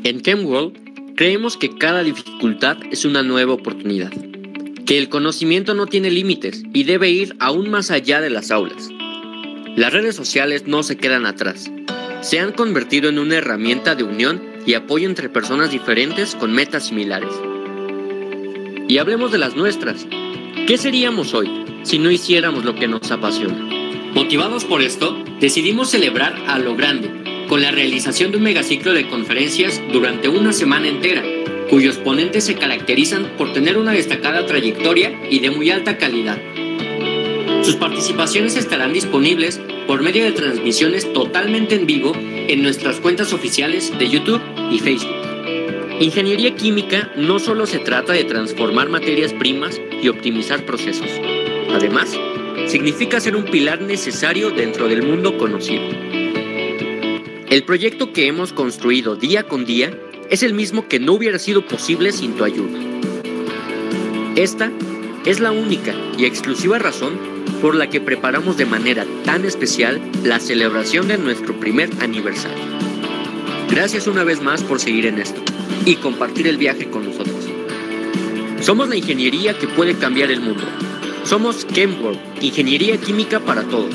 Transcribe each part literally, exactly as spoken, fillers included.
En Chemworld creemos que cada dificultad es una nueva oportunidad, que el conocimiento no tiene límites y debe ir aún más allá de las aulas. Las redes sociales no se quedan atrás. Se han convertido en una herramienta de unión y apoyo entre personas diferentes con metas similares. Y hablemos de las nuestras. ¿Qué seríamos hoy si no hiciéramos lo que nos apasiona? Motivados por esto, decidimos celebrar a lo grande, con la realización de un megaciclo de conferencias durante una semana entera, cuyos ponentes se caracterizan por tener una destacada trayectoria y de muy alta calidad. Sus participaciones estarán disponibles por medio de transmisiones totalmente en vivo en nuestras cuentas oficiales de YouTube y Facebook. Ingeniería química no solo se trata de transformar materias primas y optimizar procesos. Además, significa ser un pilar necesario dentro del mundo conocido. El proyecto que hemos construido día con día es el mismo que no hubiera sido posible sin tu ayuda. Esta es la única y exclusiva razón por la que preparamos de manera tan especial la celebración de nuestro primer aniversario. Gracias una vez más por seguir en esto y compartir el viaje con nosotros. Somos la ingeniería que puede cambiar el mundo. Somos Chemworld, ingeniería química para todos.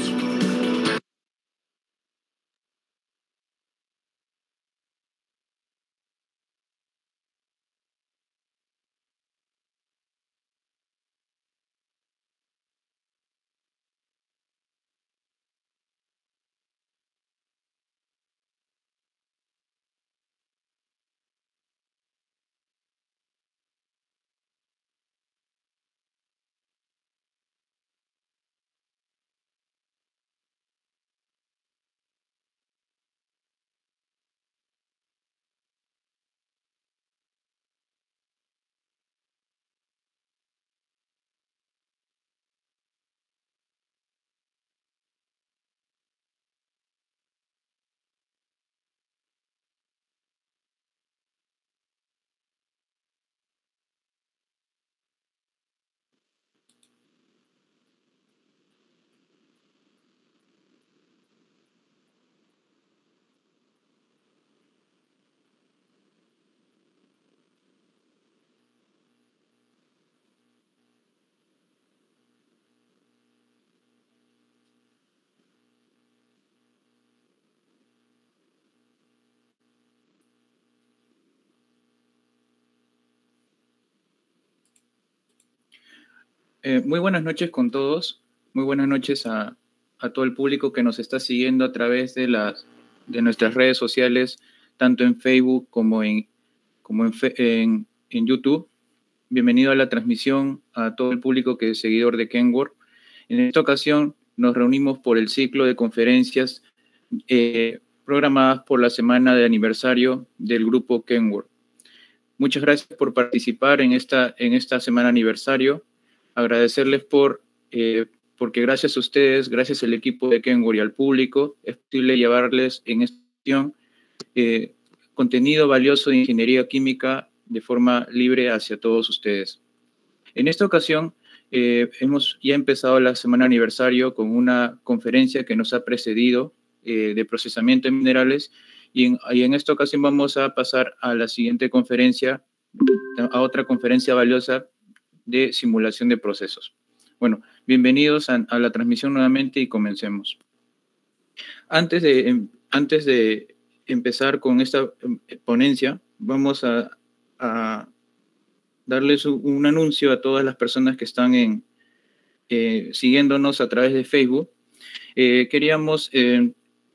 Eh, muy buenas noches con todos. Muy buenas noches a, a todo el público que nos está siguiendo a través de, las, de nuestras redes sociales, tanto en Facebook como en, como en, en, en YouTube. Bienvenido a la transmisión a todo el público que es seguidor de Chemworld. En esta ocasión nos reunimos por el ciclo de conferencias eh, programadas por la semana de aniversario del grupo Chemworld. Muchas gracias por participar en esta, en esta semana aniversario. Agradecerles por, eh, porque gracias a ustedes, gracias al equipo de Chemworld y al público, es posible llevarles en esta sesión eh, contenido valioso de ingeniería química de forma libre hacia todos ustedes. En esta ocasión, eh, hemos ya empezado la semana aniversario con una conferencia que nos ha precedido eh, de procesamiento de minerales y en, y en esta ocasión vamos a pasar a la siguiente conferencia, a otra conferencia valiosa de simulación de procesos. Bueno, bienvenidos a, a la transmisión nuevamente y comencemos. Antes de, antes de empezar con esta ponencia, vamos a, a darles un, un anuncio a todas las personas que están en, eh, siguiéndonos a través de Facebook. Eh, queríamos, eh,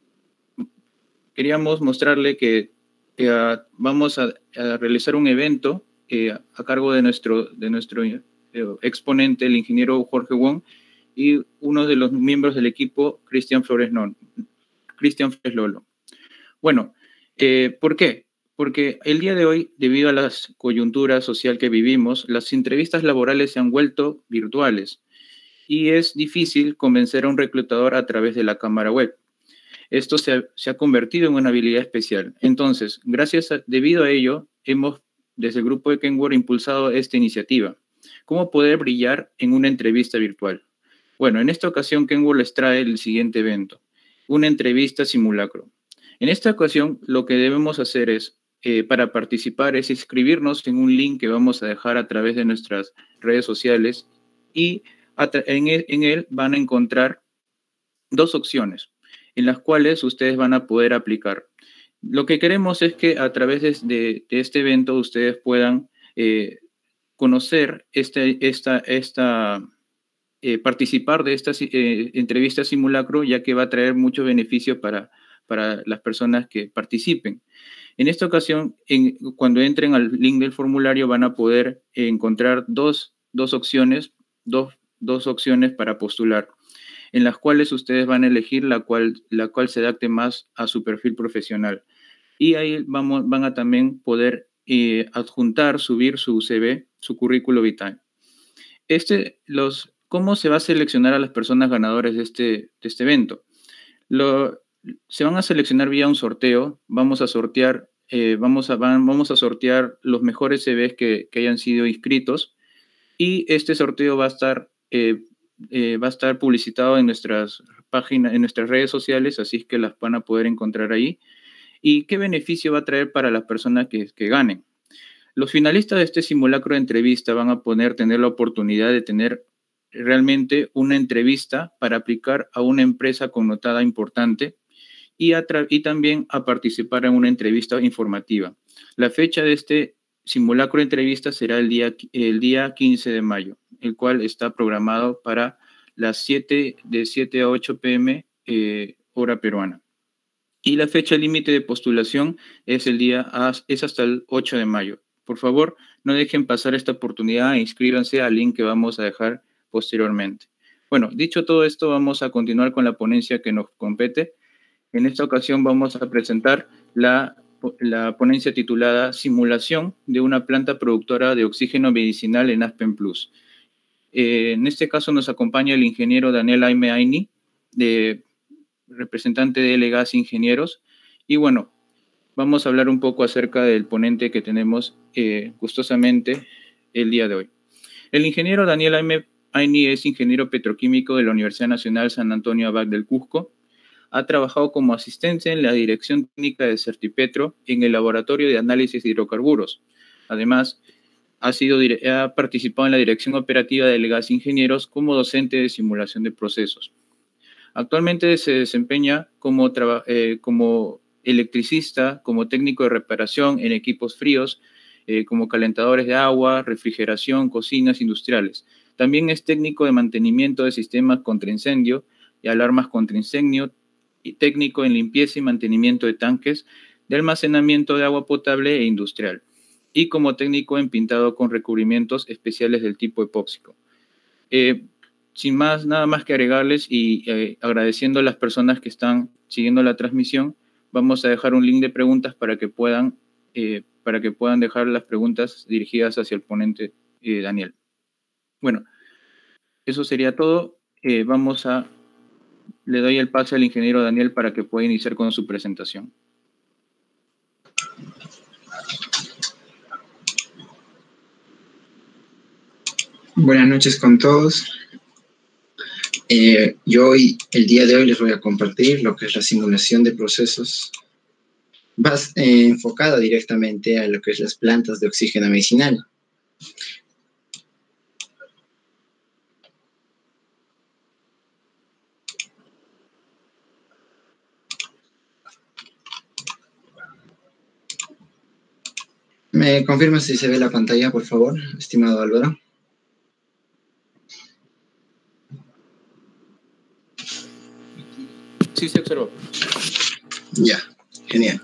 queríamos mostrarle que eh, vamos a, a realizar un evento eh, a cargo de nuestro, de nuestro exponente, el ingeniero Jorge Wong, y uno de los miembros del equipo, Cristian Flores, non, Cristian Flores Lolo. Bueno, eh, ¿por qué? Porque el día de hoy, debido a la coyuntura social que vivimos, las entrevistas laborales se han vuelto virtuales y es difícil convencer a un reclutador a través de la cámara web. Esto se ha, se ha convertido en una habilidad especial. Entonces, gracias a, debido a ello, hemos, desde el grupo de Chemworld, impulsado esta iniciativa. ¿Cómo poder brillar en una entrevista virtual? Bueno, en esta ocasión Chemworld les trae el siguiente evento, una entrevista simulacro. En esta ocasión lo que debemos hacer es eh, para participar es inscribirnos en un link que vamos a dejar a través de nuestras redes sociales y en él, en él van a encontrar dos opciones en las cuales ustedes van a poder aplicar. Lo que queremos es que a través de, de, de este evento ustedes puedan eh, conocer este, esta, esta, eh, participar de esta eh, entrevista simulacro, ya que va a traer mucho beneficio para, para las personas que participen. En esta ocasión, en, cuando entren al link del formulario, van a poder encontrar dos, dos opciones, dos, dos opciones para postular, en las cuales ustedes van a elegir la cual, la cual se adapte más a su perfil profesional. Y ahí vamos, van a también poder eh, adjuntar, subir su C V, su currículo vitae. Este, los, ¿Cómo se va a seleccionar a las personas ganadoras de este, de este evento? Lo, se van a seleccionar vía un sorteo. Vamos a sortear, eh, vamos, a, van, vamos a sortear los mejores C Vs que, que hayan sido inscritos. Y este sorteo va a estar, eh, eh, va a estar publicitado en nuestras páginas, en nuestras redes sociales, así es que las van a poder encontrar ahí. ¿Y qué beneficio va a traer para las personas que, que ganen? Los finalistas de este simulacro de entrevista van a poder tener la oportunidad de tener realmente una entrevista para aplicar a una empresa connotada importante y, a y también a participar en una entrevista informativa. La fecha de este simulacro de entrevista será el día, el día quince de mayo, el cual está programado para las siete, de siete a ocho pe eme eh, hora peruana. Y la fecha límite de postulación es, el día, es hasta el ocho de mayo. Por favor, no dejen pasar esta oportunidad e inscríbanse al link que vamos a dejar posteriormente. Bueno, dicho todo esto, vamos a continuar con la ponencia que nos compete. En esta ocasión vamos a presentar la, la ponencia titulada Simulación de una planta productora de oxígeno medicinal en Aspen Plus. Eh, en este caso nos acompaña el ingeniero Daniel Aime Aini, de representante de L Gas Ingenieros. Y bueno, vamos a hablar un poco acerca del ponente que tenemos eh, gustosamente el día de hoy. El ingeniero Daniel Aime Aini es ingeniero petroquímico de la Universidad Nacional San Antonio Abad del Cusco. Ha trabajado como asistente en la Dirección Técnica de Certipetro en el Laboratorio de Análisis de Hidrocarburos. Además, ha, sido, ha participado en la Dirección Operativa de L Gas Ingenieros como docente de simulación de procesos. Actualmente se desempeña como, eh, como electricista, como técnico de reparación en equipos fríos, eh, como calentadores de agua, refrigeración, cocinas industriales. También es técnico de mantenimiento de sistemas contra incendio y alarmas contra incendio, y técnico en limpieza y mantenimiento de tanques de almacenamiento de agua potable e industrial, y como técnico en pintado con recubrimientos especiales del tipo epóxico. Eh, Sin más, nada más que agregarles y eh, agradeciendo a las personas que están siguiendo la transmisión, vamos a dejar un link de preguntas para que puedan, eh, para que puedan dejar las preguntas dirigidas hacia el ponente eh, Daniel. Bueno, eso sería todo. Eh, vamos a, le doy el pase al ingeniero Daniel para que pueda iniciar con su presentación. Buenas noches con todos. Eh, yo hoy, el día de hoy les voy a compartir lo que es la simulación de procesos vas, eh, enfocada directamente a lo que es las plantas de oxígeno medicinal. ¿Me confirma si se ve la pantalla, por favor, estimado Álvaro? Sí, se observó. Ya, genial.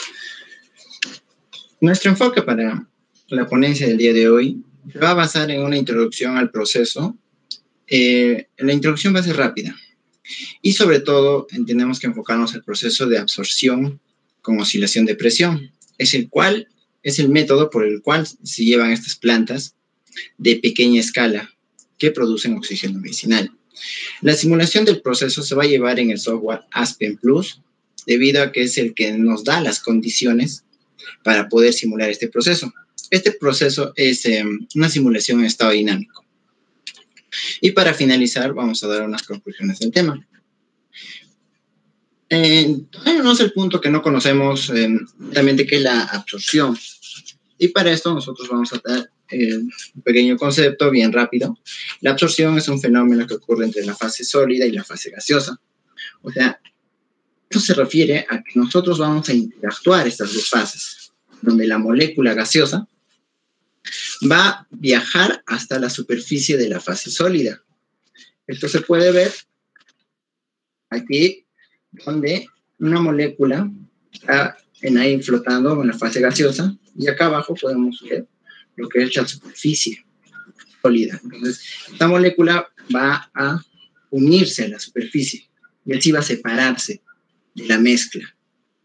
Nuestro enfoque para la ponencia del día de hoy va a basar en una introducción al proceso. Eh, la introducción va a ser rápida. Y sobre todo, tenemos que enfocarnos al proceso de absorción con oscilación de presión. Es el cual es el método por el cual se llevan estas plantas de pequeña escala que producen oxígeno medicinal. La simulación del proceso se va a llevar en el software Aspen Plus, debido a que es el que nos da las condiciones para poder simular este proceso. Este proceso es eh, una simulación en estado dinámico. Y para finalizar, vamos a dar unas conclusiones del tema. Eh, todavía no es el punto que no conocemos eh, realmente qué es la absorción. Y para esto nosotros vamos a dar eh, un pequeño concepto bien rápido. La absorción es un fenómeno que ocurre entre la fase sólida y la fase gaseosa. O sea, esto se refiere a que nosotros vamos a interactuar estas dos fases, donde la molécula gaseosa va a viajar hasta la superficie de la fase sólida. Esto se puede ver aquí, donde una molécula está en ahí flotando en la fase gaseosa, y acá abajo podemos ver lo que es la superficie sólida. Entonces, esta molécula va a unirse a la superficie, y así va a separarse de la mezcla.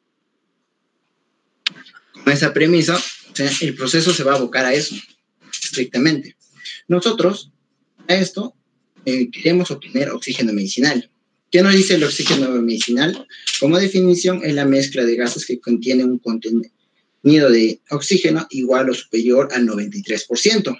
Con esa premisa, o sea, el proceso se va a abocar a eso, estrictamente. Nosotros, a esto, eh, queremos obtener oxígeno medicinal. ¿Qué nos dice el oxígeno medicinal? Como definición, es la mezcla de gases que contiene un contenido de oxígeno igual o superior al noventa y tres por ciento.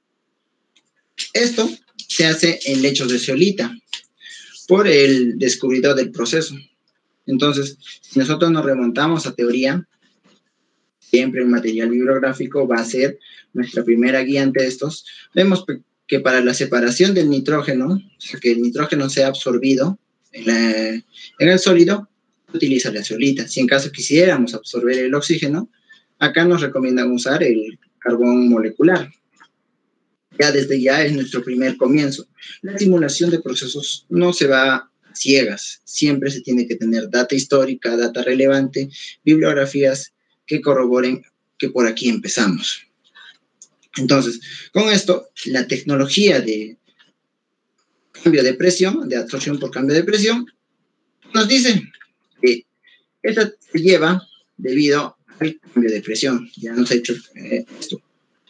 Esto se hace en lechos de zeolita por el descubridor del proceso. Entonces, si nosotros nos remontamos a teoría, siempre el material bibliográfico va a ser nuestra primera guía ante estos. Vemos que para la separación del nitrógeno, o sea, que el nitrógeno sea absorbido en, la, en el sólido, utiliza la zeolita. Si en caso quisiéramos absorber el oxígeno, acá nos recomiendan usar el carbón molecular. Ya desde ya es nuestro primer comienzo. La simulación de procesos no se va a ciegas. Siempre se tiene que tener data histórica, data relevante, bibliografías que corroboren que por aquí empezamos. Entonces, con esto, la tecnología de cambio de presión, de absorción por cambio de presión, nos dice que esta se lleva debido al cambio de presión. Ya nos ha hecho eh, esto.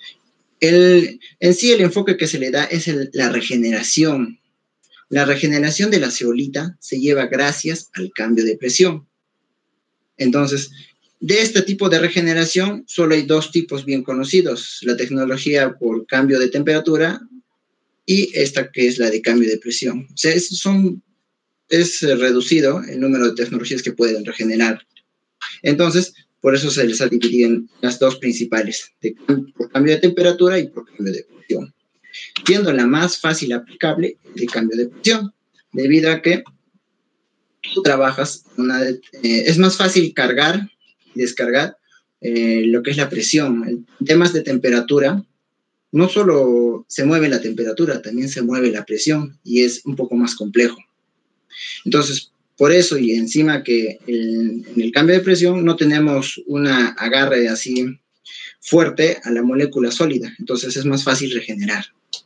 El, en sí, el enfoque que se le da es el, la regeneración. La regeneración de la zeolita se lleva gracias al cambio de presión. Entonces, de este tipo de regeneración, solo hay dos tipos bien conocidos. La tecnología por cambio de temperatura y esta que es la de cambio de presión. O sea, es, son, es reducido el número de tecnologías que pueden regenerar. Entonces, por eso se les ha dividido en las dos principales, de, por cambio de temperatura y por cambio de presión. Siendo la más fácil aplicable de cambio de presión, debido a que tú trabajas, una, eh, es más fácil cargar y descargar eh, lo que es la presión. En temas de temperatura, no solo se mueve la temperatura, también se mueve la presión y es un poco más complejo. Entonces, por eso, y encima que el, en el cambio de presión no tenemos un agarre así fuerte a la molécula sólida, entonces es más fácil regenerar.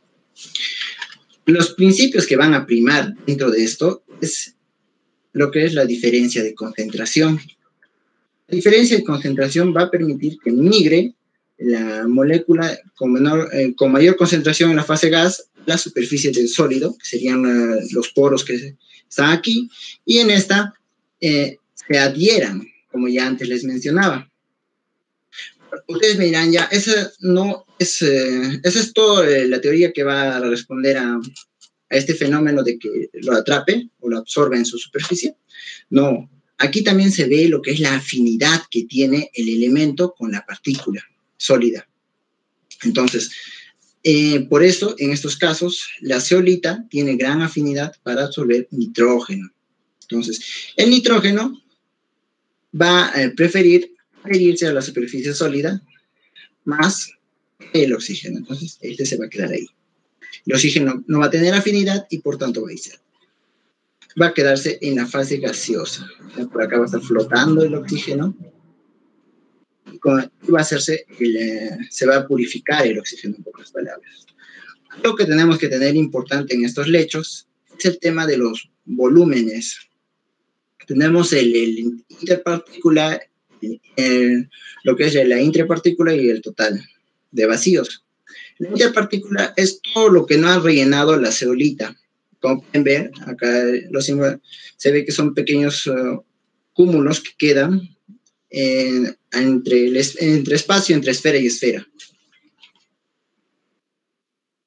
Los principios que van a primar dentro de esto es lo que es la diferencia de concentración. La diferencia de concentración va a permitir que migre la molécula con, menor, eh, con mayor concentración en la fase gas a la superficie del sólido, que serían uh, los poros que están aquí, y en esta eh, se adhieran, como ya antes les mencionaba. Ustedes me dirán, ya, esa no es, eh, esa es toda eh, la teoría que va a responder a, a este fenómeno de que lo atrape o lo absorbe en su superficie. No, aquí también se ve lo que es la afinidad que tiene el elemento con la partícula sólida. Entonces, eh, por eso, en estos casos, la zeolita tiene gran afinidad para absorber nitrógeno. Entonces, el nitrógeno va a preferir adherirse a la superficie sólida más el oxígeno. Entonces, este se va a quedar ahí. El oxígeno no va a tener afinidad y, por tanto, va a irse. Va a quedarse en la fase gaseosa. Por acá va a estar flotando el oxígeno. Y va a hacerse, el, eh, se va a purificar el oxígeno, en pocas palabras. Lo que tenemos que tener importante en estos lechos es el tema de los volúmenes. Tenemos el, el interparticular, el, lo que es la intrapartícula y el total de vacíos. La interpartícula es todo lo que no ha rellenado la zeolita. Como pueden ver, acá los, se ve que son pequeños uh, cúmulos que quedan en, entre, el, entre espacio, entre esfera y esfera.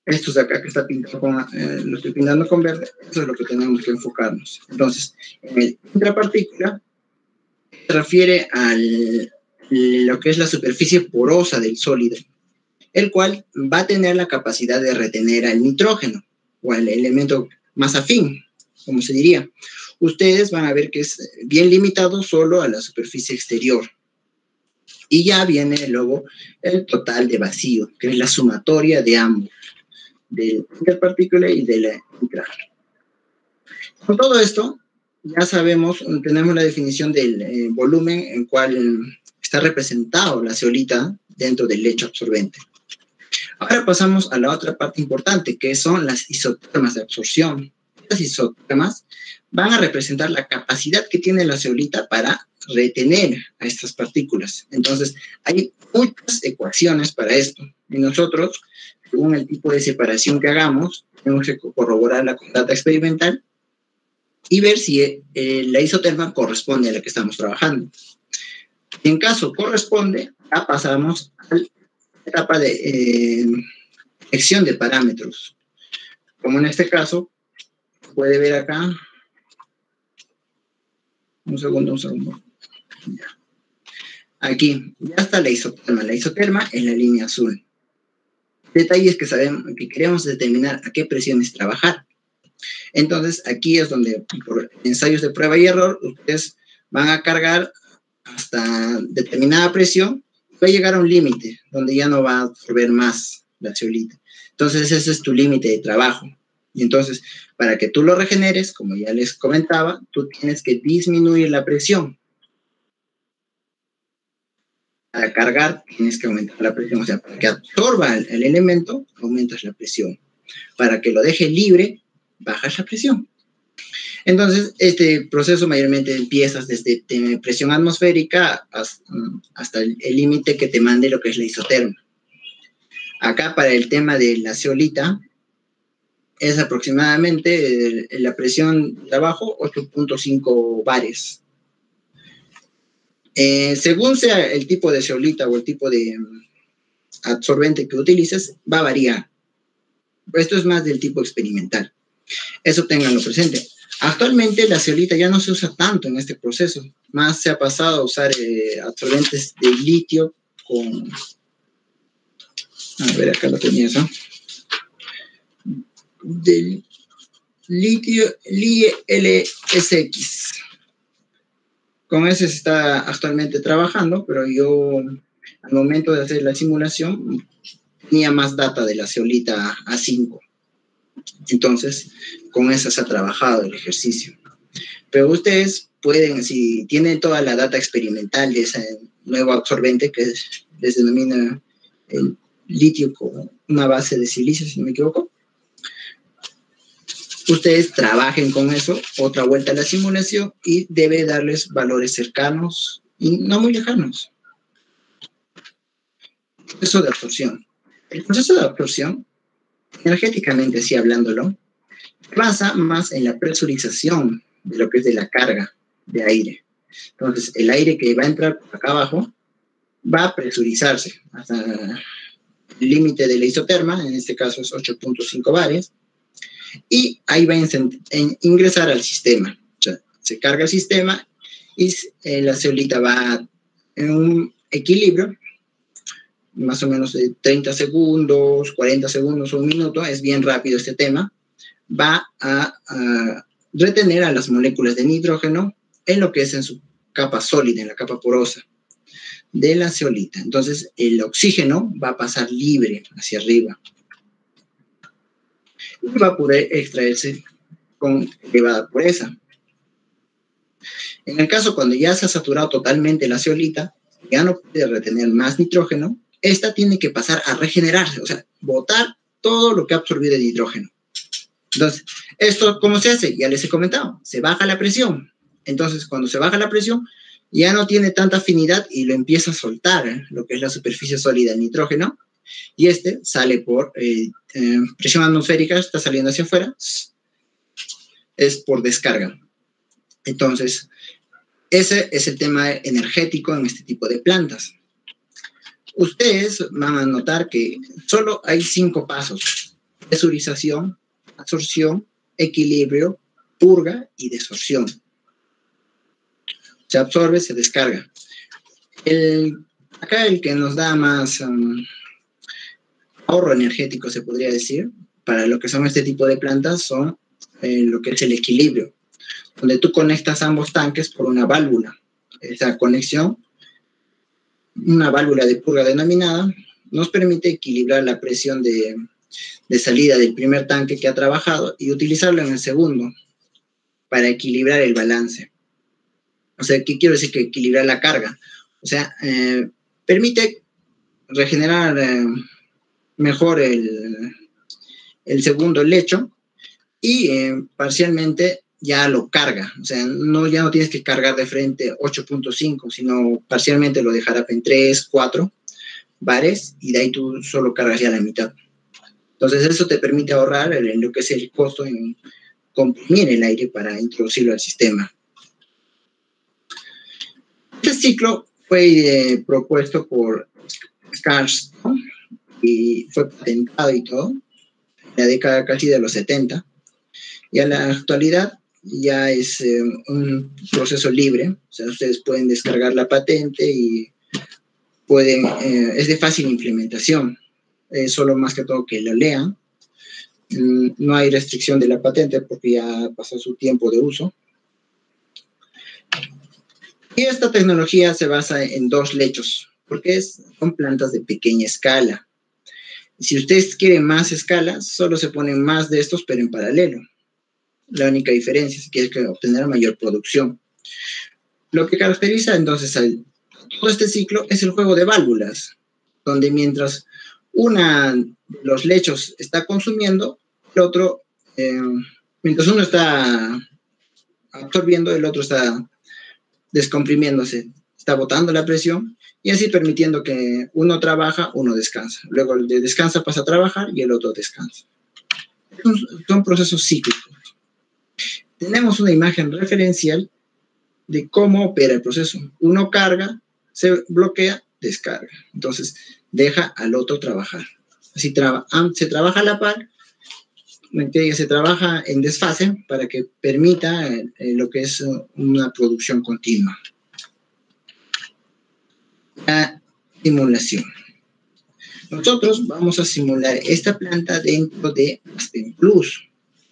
Estos de acá que está pintado con, eh, lo estoy pintando con verde, eso es lo que tenemos que enfocarnos. Entonces, en el intrapartícula se refiere a lo que es la superficie porosa del sólido, el cual va a tener la capacidad de retener al nitrógeno, o al elemento más afín, como se diría. Ustedes van a ver que es bien limitado solo a la superficie exterior. Y ya viene luego el total de vacío, que es la sumatoria de ambos, del interpartícula y de la intra. Con todo esto, ya sabemos, tenemos la definición del eh, volumen en cual eh, está representado la zeolita dentro del lecho absorbente. Ahora pasamos a la otra parte importante, que son las isotermas de absorción. Estas isotermas van a representar la capacidad que tiene la zeolita para retener a estas partículas. Entonces, hay muchas ecuaciones para esto. Y nosotros, según el tipo de separación que hagamos, tenemos que corroborarla con data experimental y ver si eh, la isoterma corresponde a la que estamos trabajando. En caso corresponde, ya pasamos a la etapa de eh, elección de parámetros. Como en este caso, puede ver acá. Un segundo, un segundo. Ya. Aquí, ya está la isoterma. La isoterma es la línea azul. Detalles que sabemos, que queremos determinar a qué presiones trabajar. Entonces, aquí es donde, por ensayos de prueba y error, ustedes van a cargar hasta determinada presión, va a llegar a un límite, donde ya no va a absorber más la zeolita. Entonces, ese es tu límite de trabajo. Y entonces, para que tú lo regeneres, como ya les comentaba, tú tienes que disminuir la presión. Para cargar, tienes que aumentar la presión. O sea, para que absorba el, el elemento, aumentas la presión. Para que lo deje libre, bajas la presión. Entonces, este proceso mayormente empiezas desde presión atmosférica hasta el límite que te mande lo que es la isoterma. Acá, para el tema de la zeolita, es aproximadamente la presión de abajo, ocho punto cinco bares. Eh, según sea el tipo de zeolita o el tipo de absorbente que utilices, va a variar. Esto es más del tipo experimental. Eso ténganlo presente. Actualmente la zeolita ya no se usa tanto en este proceso. Más se ha pasado a usar eh, absorbentes de litio con... A ver, acá lo tenía eso. Del litio Li L S X. Con ese se está actualmente trabajando, pero yo al momento de hacer la simulación tenía más data de la zeolita A cinco. Entonces, con esa se ha trabajado el ejercicio. Pero ustedes pueden, si tienen toda la data experimental de ese nuevo absorbente que es, les denomina el litio como una base de silicio, si no me equivoco, ustedes trabajen con eso, otra vuelta a la simulación y debe darles valores cercanos y no muy lejanos. Proceso de absorción. El proceso de absorción, energéticamente así hablándolo, basa más en la presurización de lo que es de la carga de aire. Entonces, el aire que va a entrar por acá abajo va a presurizarse hasta el límite de la isoterma, en este caso es ocho punto cinco bares, y ahí va a ingresar al sistema. O sea, se carga el sistema y eh, la zeolita va en un equilibrio, más o menos de treinta segundos, cuarenta segundos o un minuto, es bien rápido este tema, va a, a retener a las moléculas de nitrógeno en lo que es en su capa sólida, en la capa porosa de la zeolita. Entonces, el oxígeno va a pasar libre hacia arriba y va a poder extraerse con elevada pureza. En el caso cuando ya se ha saturado totalmente la zeolita, ya no puede retener más nitrógeno, esta tiene que pasar a regenerarse, o sea, botar todo lo que ha absorbido de nitrógeno. Entonces, ¿esto cómo se hace? Ya les he comentado, se baja la presión. Entonces, cuando se baja la presión, ya no tiene tanta afinidad y lo empieza a soltar, ¿eh? Lo que es la superficie sólida del nitrógeno, y este sale por eh, eh, presión atmosférica, está saliendo hacia afuera, es por descarga. Entonces, ese es el tema energético en este tipo de plantas. Ustedes van a notar que solo hay cinco pasos presurización, absorción, equilibrio, purga y desorción. Se absorbe, se descarga. El, acá el que nos da más um, ahorro energético, se podría decir, para lo que son este tipo de plantas, son eh, lo que es el equilibrio, donde tú conectas ambos tanques por una válvula. Esa conexión, una válvula de purga denominada, nos permite equilibrar la presión de, de salida del primer tanque que ha trabajado y utilizarlo en el segundo para equilibrar el balance. O sea, ¿qué quiero decir? Que equilibrar la carga. O sea, eh, permite regenerar eh, mejor el, el segundo lecho y eh, parcialmente ya lo carga. O sea, no, ya no tienes que cargar de frente ocho punto cinco, sino parcialmente lo dejará en tres, cuatro bares y de ahí tú solo cargas ya la mitad. Entonces eso te permite ahorrar en lo que es el costo en comprimir el aire para introducirlo al sistema. Este ciclo fue eh, propuesto por Scarston y fue patentado y todo en la década casi de los setenta, y a la actualidad ya es eh, un proceso libre. O sea, ustedes pueden descargar la patente y pueden, eh, es de fácil implementación, eh, solo más que todo que lo lean. Mm, no hay restricción de la patente porque ya pasó su tiempo de uso. Y esta tecnología se basa en dos lechos, porque es, son plantas de pequeña escala. Si ustedes quieren más escala, solo se ponen más de estos, pero en paralelo. La única diferencia es que hay que obtener mayor producción. Lo que caracteriza entonces a todo este ciclo es el juego de válvulas, donde mientras una de los lechos está consumiendo, el otro, eh, mientras uno está absorbiendo, el otro está descomprimiéndose, está botando la presión y así permitiendo que uno trabaja, uno descansa. Luego el de descansa pasa a trabajar y el otro descansa. Son procesos cíclicos. Tenemos una imagen referencial de cómo opera el proceso. Uno carga, se bloquea, descarga. Entonces, deja al otro trabajar. Así traba, se trabaja a la par, se trabaja en desfase para que permita eh, lo que es una producción continua. La simulación. Nosotros vamos a simular esta planta dentro de Aspen Plus.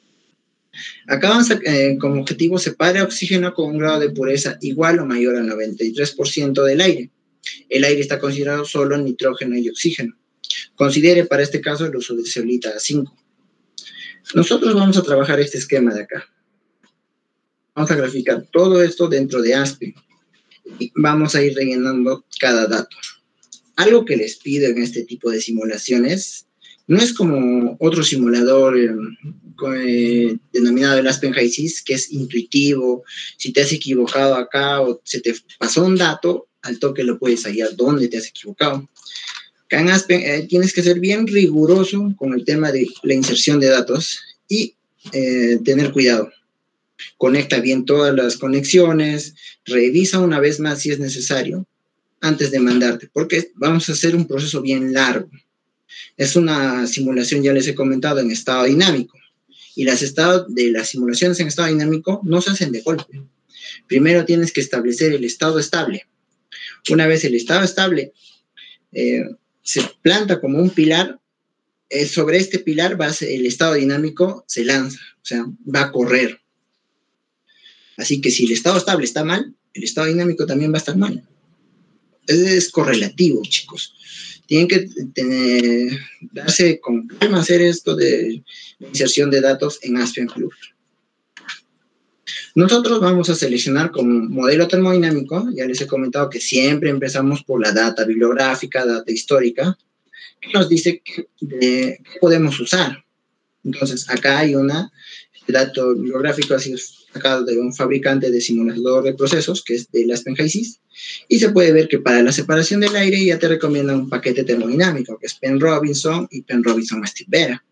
Acá vamos a, eh, como objetivo, separa oxígeno con un grado de pureza igual o mayor al noventa y tres por ciento del aire. El aire está considerado solo nitrógeno y oxígeno. Considere para este caso el uso de zeolita A cinco. Nosotros vamos a trabajar este esquema de acá. Vamos a graficar todo esto dentro de Aspen y vamos a ir rellenando cada dato. Algo que les pido en este tipo de simulaciones, no es como otro simulador eh, eh, denominado el Aspen HySys, que es intuitivo. Si te has equivocado acá o se te pasó un dato, al toque lo puedes hallar dónde te has equivocado. Acá en Aspen eh, tienes que ser bien riguroso con el tema de la inserción de datos y eh, tener cuidado. Conecta bien todas las conexiones, revisa una vez más si es necesario antes de mandarte, porque vamos a hacer un proceso bien largo. Es una simulación, ya les he comentado, en estado dinámico. Y las estados de las simulaciones en estado dinámico no se hacen de golpe. Primero tienes que establecer el estado estable. Una vez el estado estable eh, se planta como un pilar, eh, sobre este pilar va a ser, el estado dinámico se lanza, o sea, va a correr. Así que si el estado estable está mal, el estado dinámico también va a estar mal. Es, es correlativo, chicos. Tienen que tener, darse con calma hacer esto de inserción de datos en Aspen Plus. Nosotros vamos a seleccionar como modelo termodinámico, ya les he comentado que siempre empezamos por la data bibliográfica, data histórica, que nos dice qué podemos usar. Entonces, acá hay una, este dato bibliográfico así sacado de un fabricante de simulador de procesos, que es del Aspen HySys, y se puede ver que para la separación del aire ya te recomienda un paquete termodinámico, que es Penn Robinson y Penn Robinson Stibera.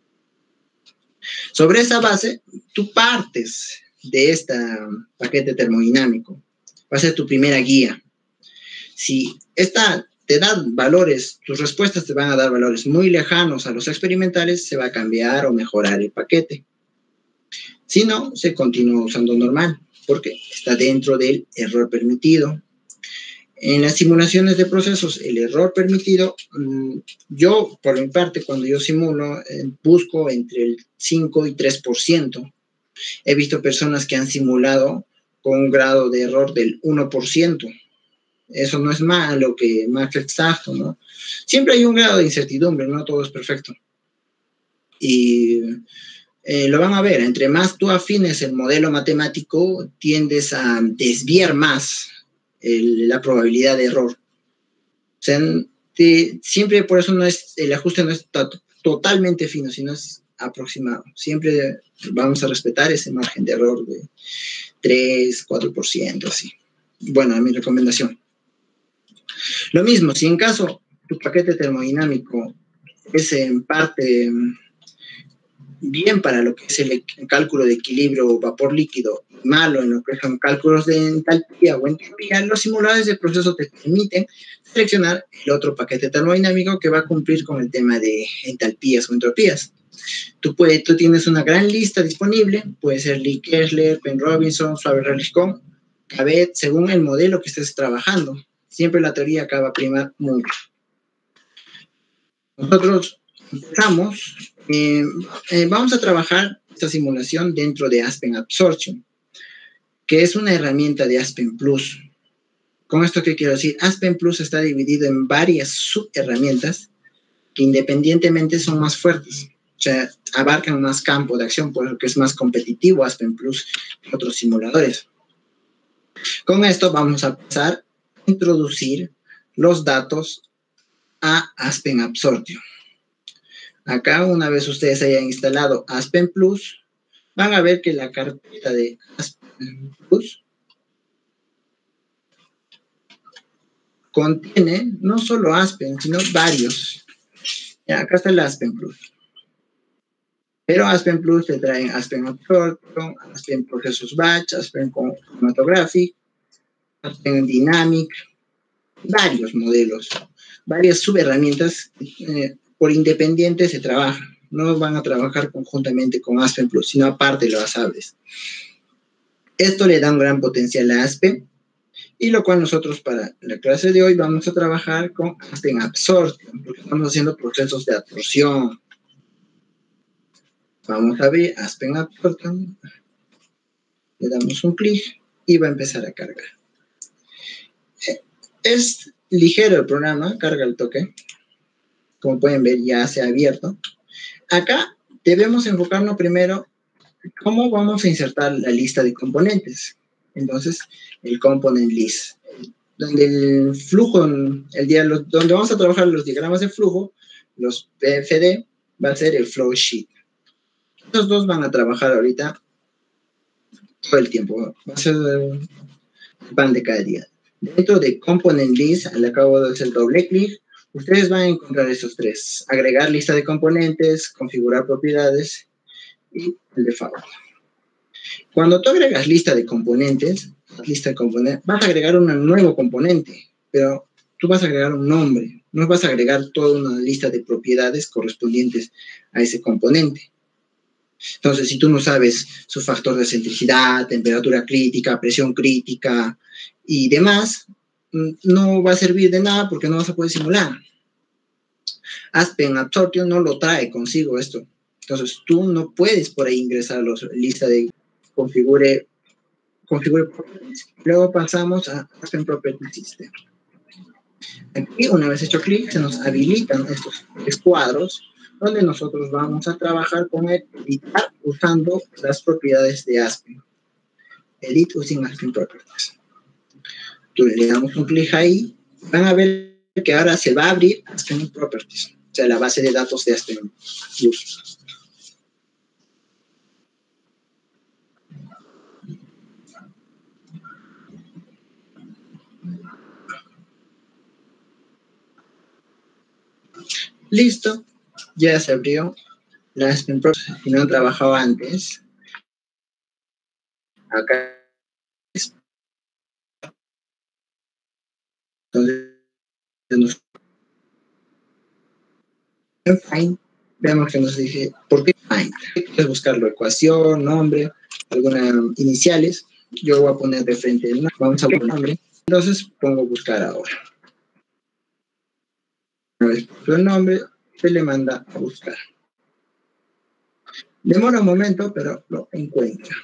Sobre esa base, tú partes de este paquete termodinámico. Va a ser tu primera guía. Si esta te te dan valores, tus respuestas te van a dar valores muy lejanos a los experimentales, se va a cambiar o mejorar el paquete. Si no, se continúa usando normal, porque está dentro del error permitido. En las simulaciones de procesos, el error permitido, yo, por mi parte, cuando yo simulo, busco entre el cinco y tres por ciento. He visto personas que han simulado con un grado de error del uno por ciento. Eso no es malo, que más exacto, ¿no? Siempre hay un grado de incertidumbre, no todo es perfecto. Y eh, lo van a ver, entre más tú afines el modelo matemático, tiendes a desviar más el, la probabilidad de error. O sea, te, siempre por eso no es, el ajuste no es to totalmente fino, sino es aproximado. Siempre vamos a respetar ese margen de error de tres, cuatro por ciento, así. Bueno, es mi recomendación. Lo mismo, si en caso tu paquete termodinámico es en parte bien para lo que es el cálculo de equilibrio vapor líquido, malo en lo que son cálculos de entalpía o entropía, los simuladores de proceso te permiten seleccionar el otro paquete termodinámico que va a cumplir con el tema de entalpías o entropías. Tú, puedes, tú tienes una gran lista disponible, puede ser Lee Kessler, Penn Robinson, Faber-Halichon, Cabet, según el modelo que estés trabajando. Siempre la teoría acaba a primar mucho. Nosotros empezamos, eh, eh, vamos a trabajar esta simulación dentro de Aspen Absorption, que es una herramienta de Aspen Plus. ¿Con esto qué quiero decir? Aspen Plus está dividido en varias subherramientas que independientemente son más fuertes. O sea, abarcan más campo de acción, por lo que es más competitivo Aspen Plus que otros simuladores. Con esto vamos a pasar a introducir los datos a Aspen Absorption. Acá, una vez ustedes hayan instalado Aspen Plus, van a ver que la carpeta de Aspen Plus contiene no solo Aspen, sino varios. Ya, acá está el Aspen Plus. Pero Aspen Plus te traen Aspen Absorption, Aspen Procesos Batch, Aspen Chromatographic, Aspen Dynamic, varios modelos, varias subherramientas eh, por independiente se trabajan. No van a trabajar conjuntamente con Aspen Plus, sino aparte lo basables. Esto le da un gran potencial a Aspen, y lo cual nosotros para la clase de hoy vamos a trabajar con Aspen Absorption, porque estamos haciendo procesos de absorción. Vamos a abrir Aspen Absorption, le damos un clic y va a empezar a cargar. Es ligero el programa, carga el toque. Como pueden ver, ya se ha abierto. Acá debemos enfocarnos primero cómo vamos a insertar la lista de componentes. Entonces, el component list, donde el flujo, el día, los, donde vamos a trabajar los diagramas de flujo, los P F D, va a ser el flow sheet. Estos dos van a trabajar ahorita todo el tiempo. Va a ser el pan de cada día. Dentro de component list, le acabo de hacer doble clic. Ustedes van a encontrar esos tres: agregar lista de componentes, configurar propiedades y el default. Cuando tú agregas lista de componentes, lista de componentes, vas a agregar un nuevo componente, pero tú vas a agregar un nombre, no vas a agregar toda una lista de propiedades correspondientes a ese componente. Entonces, si tú no sabes su factor de centricidad, temperatura crítica, presión crítica y demás, no va a servir de nada porque no vas a poder simular. Aspen Absorption no lo trae consigo esto. Entonces, tú no puedes por ahí ingresar a la lista de configure, configure properties. Luego pasamos a Aspen Property System. Aquí, una vez hecho clic, se nos habilitan estos tres cuadros donde nosotros vamos a trabajar con el editar usando las propiedades de Aspen. Edit using Aspen Properties. Tú le damos un clic ahí, van a ver que ahora se va a abrir Aspen Properties, o sea, la base de datos de Aspen Plus. Listo, ya se abrió la Aspen Properties. Si no han trabajado antes, acá es. Entonces, En Find, veamos que nos dice, ¿por qué Find? Quieres buscarlo, ecuación, nombre, algunas iniciales. Yo voy a poner de frente el nombre, vamos a poner el nombre. Entonces pongo buscar ahora. Una vez puesto el nombre, se le manda a buscar. Demora un momento, pero lo encuentra.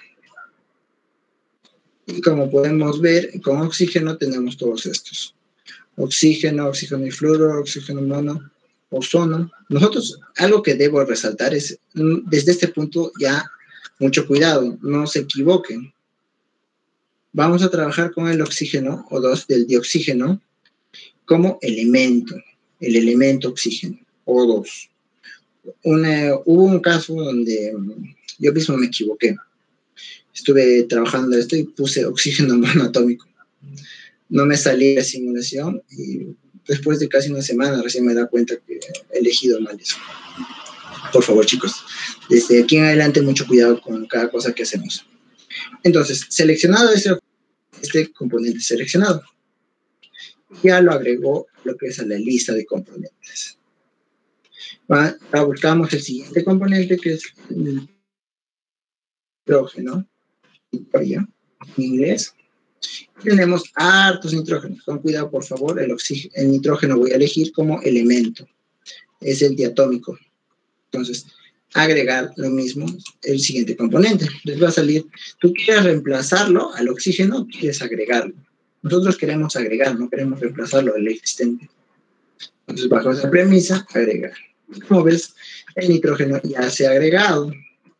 Y como podemos ver, con oxígeno tenemos todos estos. Oxígeno, oxígeno y fluoro, oxígeno mono, ozono. Nosotros, algo que debo resaltar es, desde este punto ya, mucho cuidado, no se equivoquen. Vamos a trabajar con el oxígeno, O dos, del dioxígeno, como elemento, el elemento oxígeno, O dos. Una, hubo un caso donde yo mismo me equivoqué. Estuve trabajando esto y puse oxígeno monoatómico. No me salí de la simulación y después de casi una semana recién me da cuenta que he elegido mal eso. Por favor, chicos, desde aquí en adelante mucho cuidado con cada cosa que hacemos. Entonces, seleccionado este, este componente seleccionado, ya lo agregó lo que es a la lista de componentes. Va, buscamos el siguiente componente que es el nitrógeno, en inglés. Tenemos hartos nitrógenos. Con cuidado, por favor, el, oxígeno, el nitrógeno voy a elegir como elemento. Es el diatómico. Entonces, agregar lo mismo, el siguiente componente. Les va a salir, tú quieres reemplazarlo al oxígeno, quieres agregarlo. Nosotros queremos agregar, no queremos reemplazarlo al existente. Entonces, bajo esa premisa, agregar. Como ves, el nitrógeno ya se ha agregado.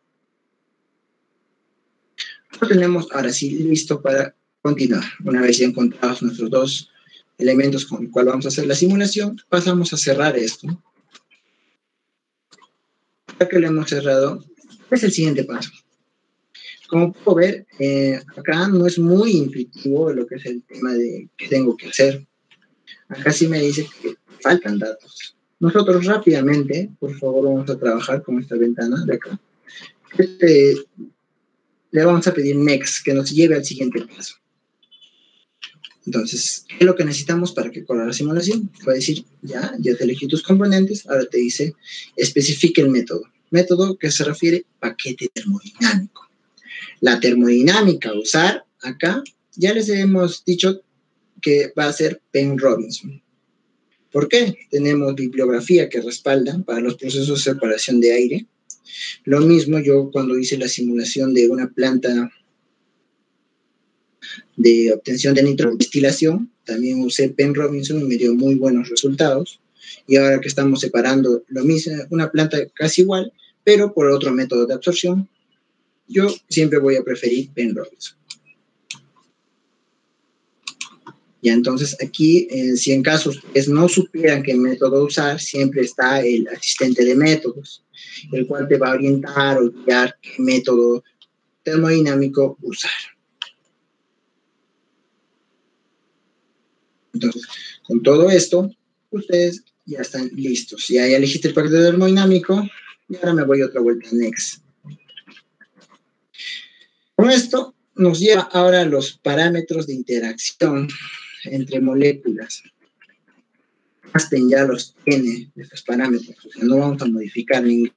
Lo tenemos ahora sí listo para continuar. Una vez ya encontrados nuestros dos elementos con los cuales vamos a hacer la simulación, pasamos a cerrar esto. Ya que lo hemos cerrado, es el siguiente paso. Como puedo ver, eh, acá no es muy intuitivo lo que es el tema de qué tengo que hacer. Acá sí me dice que faltan datos. Nosotros rápidamente, por favor, vamos a trabajar con esta ventana de acá. Este, le vamos a pedir next, que nos lleve al siguiente paso. Entonces, ¿qué es lo que necesitamos para que corra la simulación? Puede decir, ya, ya te elegí tus componentes, ahora te dice, especifique el método. Método que se refiere a paquete termodinámico. La termodinámica a usar acá, ya les hemos dicho que va a ser Penn-Robinson. ¿Por qué? Tenemos bibliografía que respalda para los procesos de separación de aire. Lo mismo yo cuando hice la simulación de una planta de obtención de nitrodestilación, también usé Penn-Robinson y me dio muy buenos resultados. Y ahora que estamos separando lo mismo, una planta casi igual, pero por otro método de absorción, yo siempre voy a preferir Penn-Robinson. Ya, entonces aquí, eh, si en caso ustedes no supieran qué método usar, siempre está el asistente de métodos, el cual te va a orientar o guiar qué método termodinámico usar. Entonces, con todo esto, ustedes ya están listos. Ya, ya elegiste el paquete termodinámico y ahora me voy otra vuelta next. Con esto nos lleva ahora a los parámetros de interacción entre moléculas. Aspen ya los tiene, estos parámetros, o sea, no vamos a modificar ningún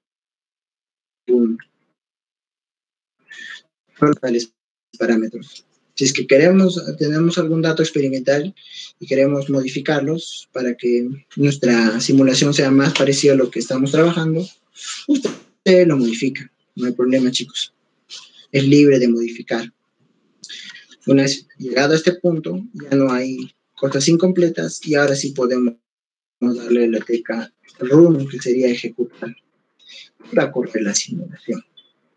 tales parámetros. Si es que queremos, tenemos algún dato experimental y queremos modificarlos para que nuestra simulación sea más parecida a lo que estamos trabajando, usted lo modifica, no hay problema, chicos. Es libre de modificar. Una vez llegado a este punto, ya no hay cosas incompletas y ahora sí podemos darle la tecla run, que sería ejecutar, para correr la simulación.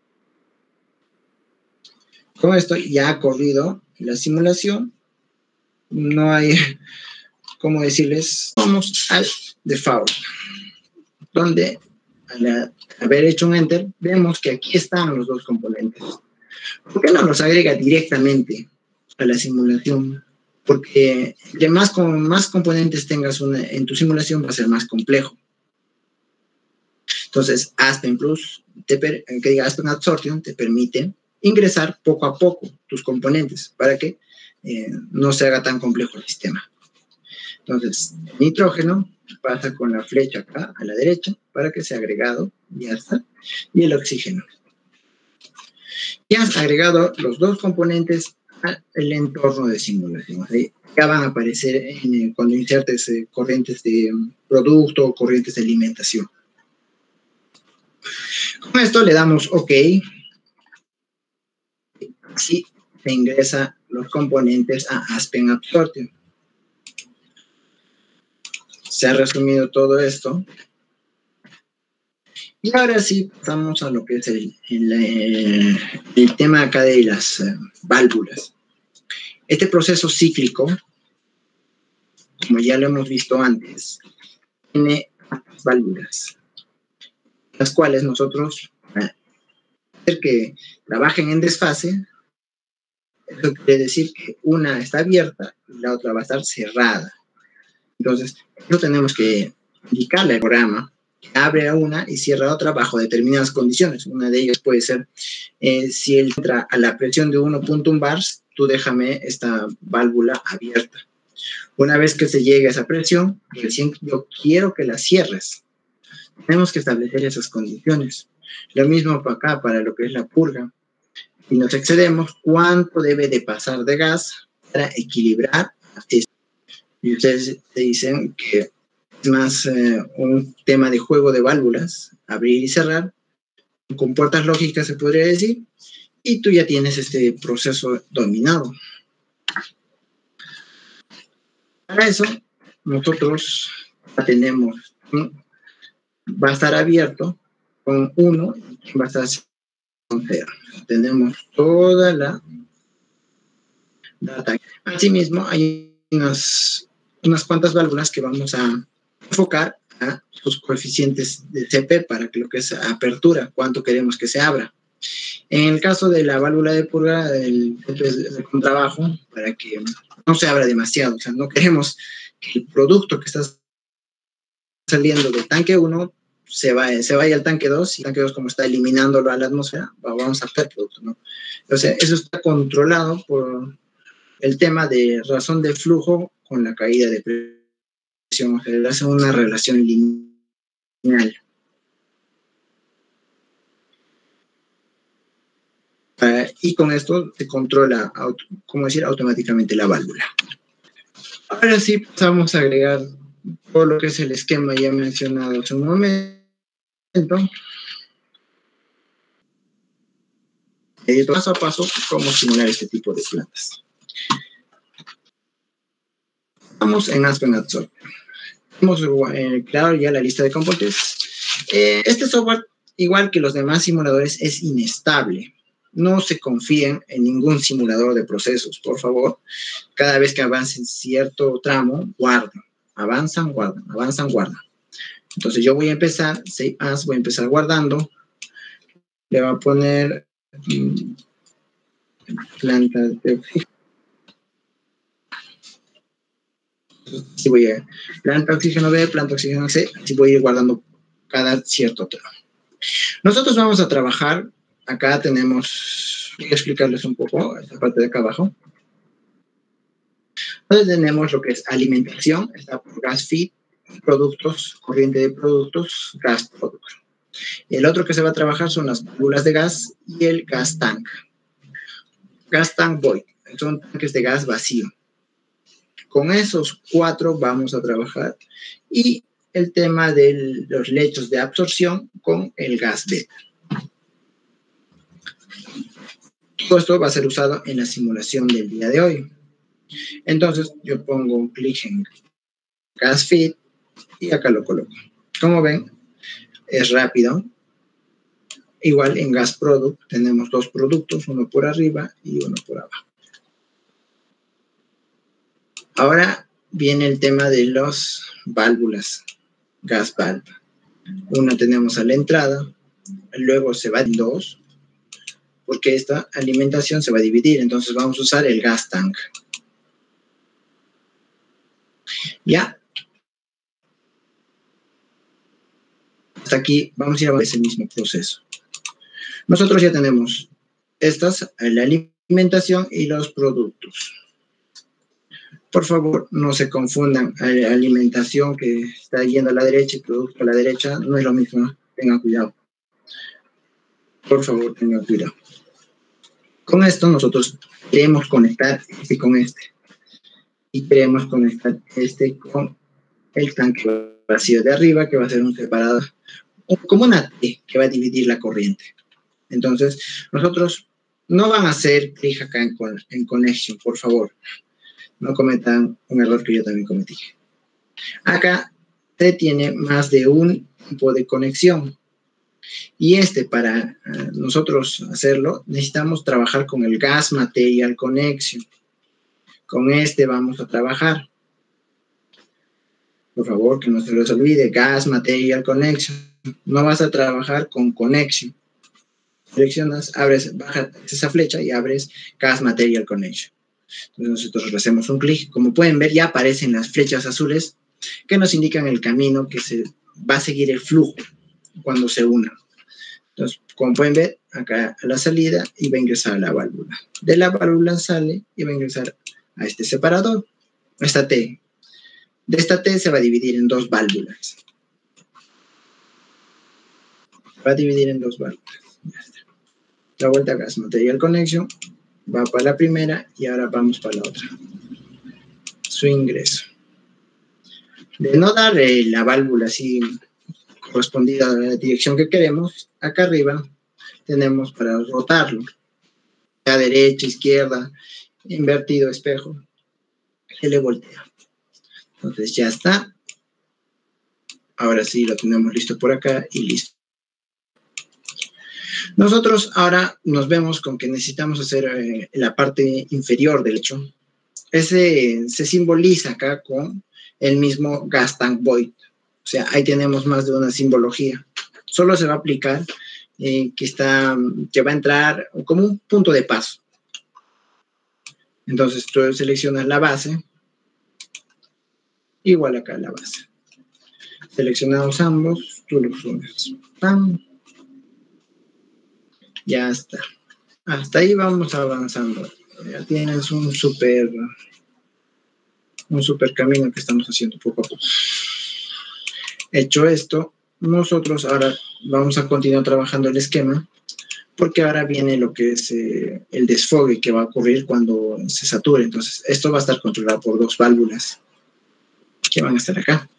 Con esto ya ha corrido la simulación. No hay, ¿cómo decirles? Vamos al default, donde al haber hecho un enter, vemos que aquí están los dos componentes. ¿Por qué no los agrega directamente a la simulación? Porque entre más, con más componentes tengas una, en tu simulación va a ser más complejo. Entonces, Aspen Plus, te per, que diga Aspen Absorption, te permite ingresar poco a poco tus componentes para que eh, no se haga tan complejo el sistema. Entonces, nitrógeno, pasa con la flecha acá a la derecha para que sea agregado, ya está, y el oxígeno. Ya has agregado los dos componentes al entorno de simulación. ¿Sí? Ya van a aparecer en, cuando insertes eh, corrientes de um, producto o corrientes de alimentación. Con esto le damos OK. Así se ingresan los componentes a Aspen Absorption. Se ha resumido todo esto. Y ahora sí pasamos a lo que es el, el, el, el tema acá de las uh, válvulas. Este proceso cíclico, como ya lo hemos visto antes, tiene válvulas, las cuales nosotros, para hacer que trabajen en desfase, eso quiere decir que una está abierta y la otra va a estar cerrada. Entonces, eso tenemos que indicarle al programa que abre a una y cierra a otra bajo determinadas condiciones. Una de ellas puede ser, eh, si él entra a la presión de uno punto uno bars, tú déjame esta válvula abierta. Una vez que se llegue a esa presión, recién yo quiero que la cierres. Tenemos que establecer esas condiciones. Lo mismo para acá, para lo que es la purga. Si nos excedemos, ¿cuánto debe de pasar de gas para equilibrar esto? Y ustedes te dicen que es más eh, un tema de juego de válvulas, abrir y cerrar, con puertas lógicas se podría decir, y tú ya tienes este proceso dominado. Para eso, nosotros ya tenemos, ¿sí? Va a estar abierto con uno y va a estar con cero. Tenemos toda la data. Asimismo, hay unas, unas cuantas válvulas que vamos a enfocar a sus coeficientes de C P para que lo que es apertura, cuánto queremos que se abra. En el caso de la válvula de purga, el C P es de contrabajo para que no se abra demasiado. O sea, no queremos que el producto que está saliendo del tanque uno se vaya, se vaya al tanque dos, y el tanque dos, como está eliminándolo a la atmósfera, vamos a captar el producto, ¿no? O sea, eso está controlado por el tema de razón de flujo con la caída de presión. O sea, hace una relación lineal. Uh, y con esto se controla, auto, como decir, automáticamente la válvula. Ahora sí pasamos a agregar todo lo que es el esquema ya mencionado hace un momento. Y paso a paso cómo simular este tipo de plantas. Estamos en Aspen Absorption. Hemos eh, creado ya la lista de componentes. Eh, este software, igual que los demás simuladores, es inestable. No se confíen en ningún simulador de procesos, por favor. Cada vez que avancen cierto tramo, guarden. Avanzan, guardan, avanzan, guardan. Entonces yo voy a empezar, save as, voy a empezar guardando. Le voy a poner mmm, planta de oxígeno. Si voy a planta oxígeno B, planta oxígeno C, así voy a ir guardando cada cierto tramo. Nosotros vamos a trabajar, acá tenemos, voy a explicarles un poco esta parte de acá abajo. Entonces tenemos lo que es alimentación, está por gas feed, productos, corriente de productos, gas producto. El otro que se va a trabajar son las válvulas de gas y el gas tank. Gas tank void, son tanques de gas vacío. Con esos cuatro vamos a trabajar y el tema de los lechos de absorción con el gas beta. Todo esto va a ser usado en la simulación del día de hoy. Entonces yo pongo un clic en gas feed y acá lo coloco. Como ven, es rápido. Igual en gas product tenemos dos productos, uno por arriba y uno por abajo. Ahora viene el tema de las válvulas, gas valve. Una tenemos a la entrada, luego se va en dos, porque esta alimentación se va a dividir, entonces vamos a usar el gas tank. Ya. Hasta aquí vamos a ir a ese mismo proceso. Nosotros ya tenemos estas, la alimentación y los productos. Por favor, no se confundan. Alimentación que está yendo a la derecha y producto a la derecha no es lo mismo. Tengan cuidado. Por favor, tengan cuidado. Con esto nosotros queremos conectar este con este. Y queremos conectar este con el tanque vacío de arriba, que va a ser un separador, como una T que va a dividir la corriente. Entonces, nosotros no van a hacer clic acá en, en Connection, por favor. No cometan un error que yo también cometí. Acá se tiene más de un tipo de conexión. Y este, para uh, nosotros hacerlo, necesitamos trabajar con el Gas Material Connection. Con este vamos a trabajar. Por favor, que no se les olvide, Gas Material Connection. No vas a trabajar con Connection. Seleccionas, abres, bajas esa flecha y abres Gas Material Connection. Entonces nosotros hacemos un clic. Como pueden ver, ya aparecen las flechas azules que nos indican el camino que se va a seguir el flujo cuando se una. Entonces, como pueden ver, acá a la salida y va a ingresar a la válvula. De la válvula sale y va a ingresar a este separador, a esta T. De esta T se va a dividir en dos válvulas. Va a dividir en dos válvulas. Ya está. La vuelta a Gas Material Connection va para la primera y ahora vamos para la otra. Su ingreso. De no dar eh, la válvula así correspondida a la dirección que queremos, acá arriba tenemos para rotarlo. A derecha, izquierda, invertido, espejo. Se le voltea. Entonces ya está. Ahora sí lo tenemos listo por acá y listo. Nosotros ahora nos vemos con que necesitamos hacer eh, la parte inferior del hecho. Ese se simboliza acá con el mismo gas tank void. O sea, ahí tenemos más de una simbología. Solo se va a aplicar eh, que, está, que va a entrar como un punto de paso. Entonces tú seleccionas la base. Igual acá la base. Seleccionamos ambos, tú los unes. ¡Pam! Ya está. Hasta ahí vamos avanzando. Ya tienes un super, un super camino que estamos haciendo poco a poco. Hecho esto, nosotros ahora vamos a continuar trabajando el esquema, porque ahora viene lo que es eh, el desfogue que va a ocurrir cuando se sature. Entonces, esto va a estar controlado por dos válvulas que van a estar acá.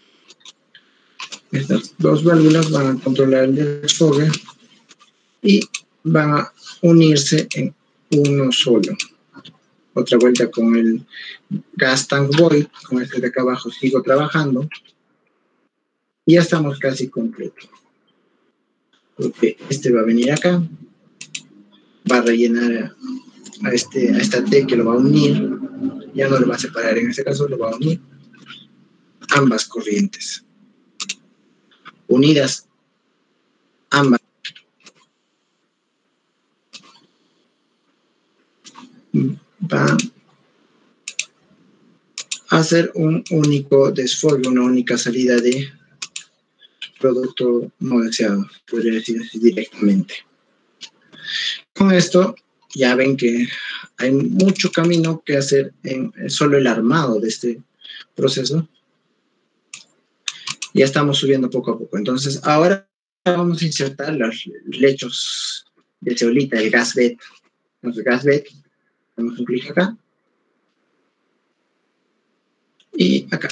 Estas dos válvulas van a controlar el desfogue y van a unirse en uno solo. Otra vuelta con el gas tank void, con este de acá abajo sigo trabajando. Y ya estamos casi completos. Porque este va a venir acá, va a rellenar a, este, a esta T que lo va a unir, ya no lo va a separar, en este caso lo va a unir ambas corrientes. Unidas ambas. Va a hacer un único desfogue, una única salida de producto no deseado, podría decir así directamente. Con esto ya ven que hay mucho camino que hacer en solo el armado de este proceso. Ya estamos subiendo poco a poco. Entonces ahora vamos a insertar los lechos de zeolita, el gas bed. Entonces gas bed, damos un clic acá y acá.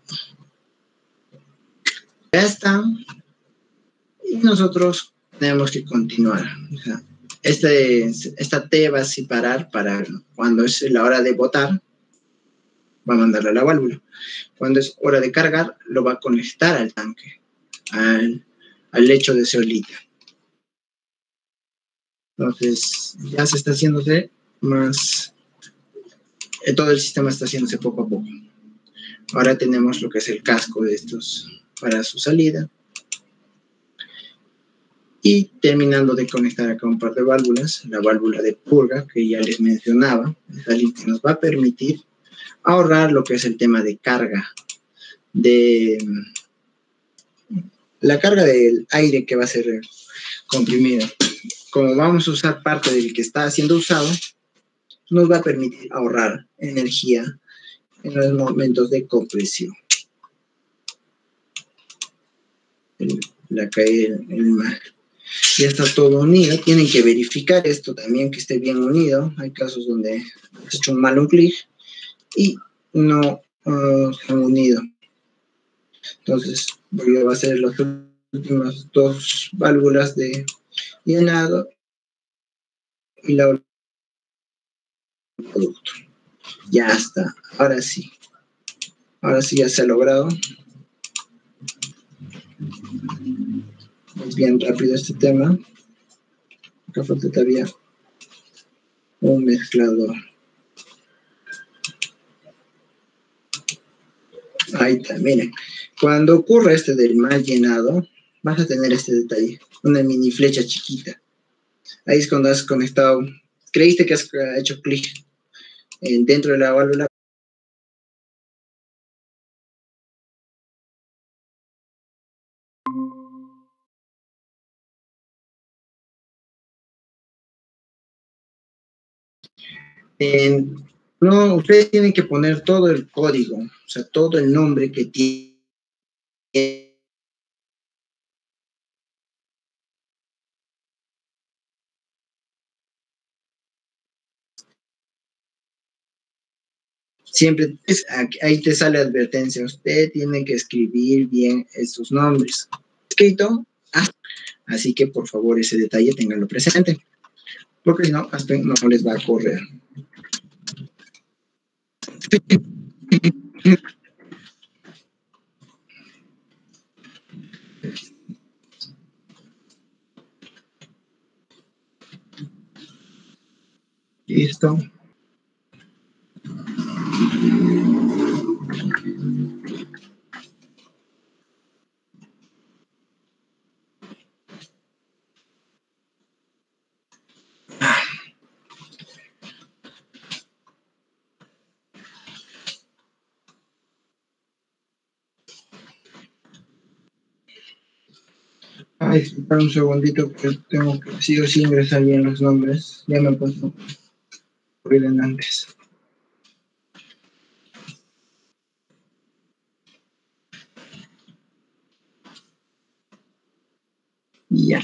Ya está. Y nosotros tenemos que continuar. O sea, este, esta T va a separar para cuando es la hora de botar, va a mandarle a la válvula. Cuando es hora de cargar, lo va a conectar al tanque, al, al lecho de zeolita. Entonces, ya se está haciéndose más, eh, todo el sistema está haciéndose poco a poco. Ahora tenemos lo que es el casco de estos para su salida. Y terminando de conectar acá un par de válvulas, la válvula de purga que ya les mencionaba, esa link que nos va a permitir ahorrar lo que es el tema de carga, de la carga del aire que va a ser comprimido. Como vamos a usar parte del que está siendo usado, nos va a permitir ahorrar energía en los momentos de compresión. El, la caída en el mar. Ya está todo unido. Tienen que verificar esto también, que esté bien unido. Hay casos donde has hecho un mal un clic y no uh, se han unido. Entonces voy a hacer las últimas dos válvulas de llenado y la producto. Ya está. Ahora sí. Ahora sí ya se ha logrado. Es bien rápido este tema. Acá falta todavía un mezclador. Ahí está, miren. Cuando ocurra este del mal llenado, vas a tener este detalle. Una mini flecha chiquita. Ahí es cuando has conectado. Creíste que has hecho clic dentro de la válvula. Eh, no, ustedes tienen que poner todo el código, o sea, todo el nombre que tiene. Siempre, es, ahí te sale advertencia, usted tiene que escribir bien estos nombres. Escrito, ah, así que por favor ese detalle ténganlo presente, porque si no, hasta no les va a correr. Listo. Ay, espera un segundito que tengo que sí o sí ingresar bien los nombres. Ya me pasó por ir antes. Ya.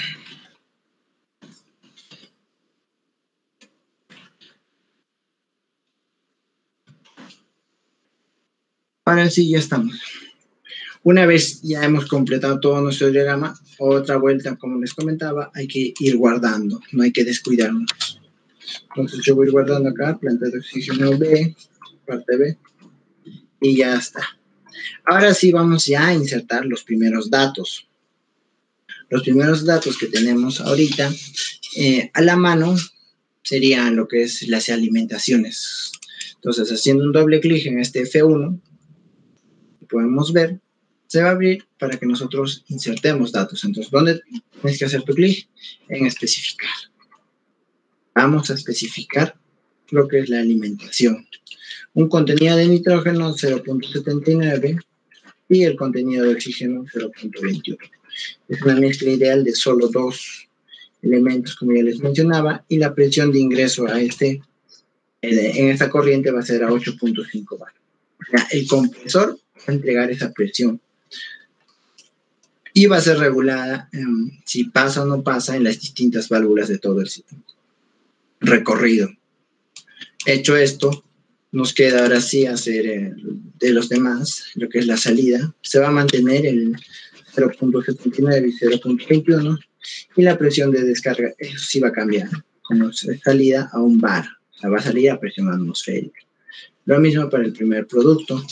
Ahora sí, ya estamos. Una vez ya hemos completado todo nuestro diagrama, otra vuelta, como les comentaba, hay que ir guardando, no hay que descuidarnos. Entonces yo voy guardando acá, planta de oxígeno B, parte B, y ya está. Ahora sí vamos ya a insertar los primeros datos. Los primeros datos que tenemos ahorita eh, a la mano serían lo que es las alimentaciones. Entonces, haciendo un doble clic en este F uno, podemos ver, se va a abrir para que nosotros insertemos datos. Entonces, ¿dónde tienes que hacer tu clic? En especificar. Vamos a especificar lo que es la alimentación. Un contenido de nitrógeno cero punto setenta y nueve y el contenido de oxígeno cero punto veintiuno. Es una mezcla ideal de solo dos elementos, como ya les mencionaba, y la presión de ingreso a este, en esta corriente va a ser a ocho punto cinco bar. O sea, el compresor va a entregar esa presión y va a ser regulada um, si pasa o no pasa en las distintas válvulas de todo el recorrido. Hecho esto, nos queda ahora sí hacer eh, de los demás, lo que es la salida. Se va a mantener el cero punto setenta y nueve y cero punto veintiuno y la presión de descarga, eso sí va a cambiar, como salida a un bar, o sea, va a salir a presión atmosférica. Lo mismo para el primer producto,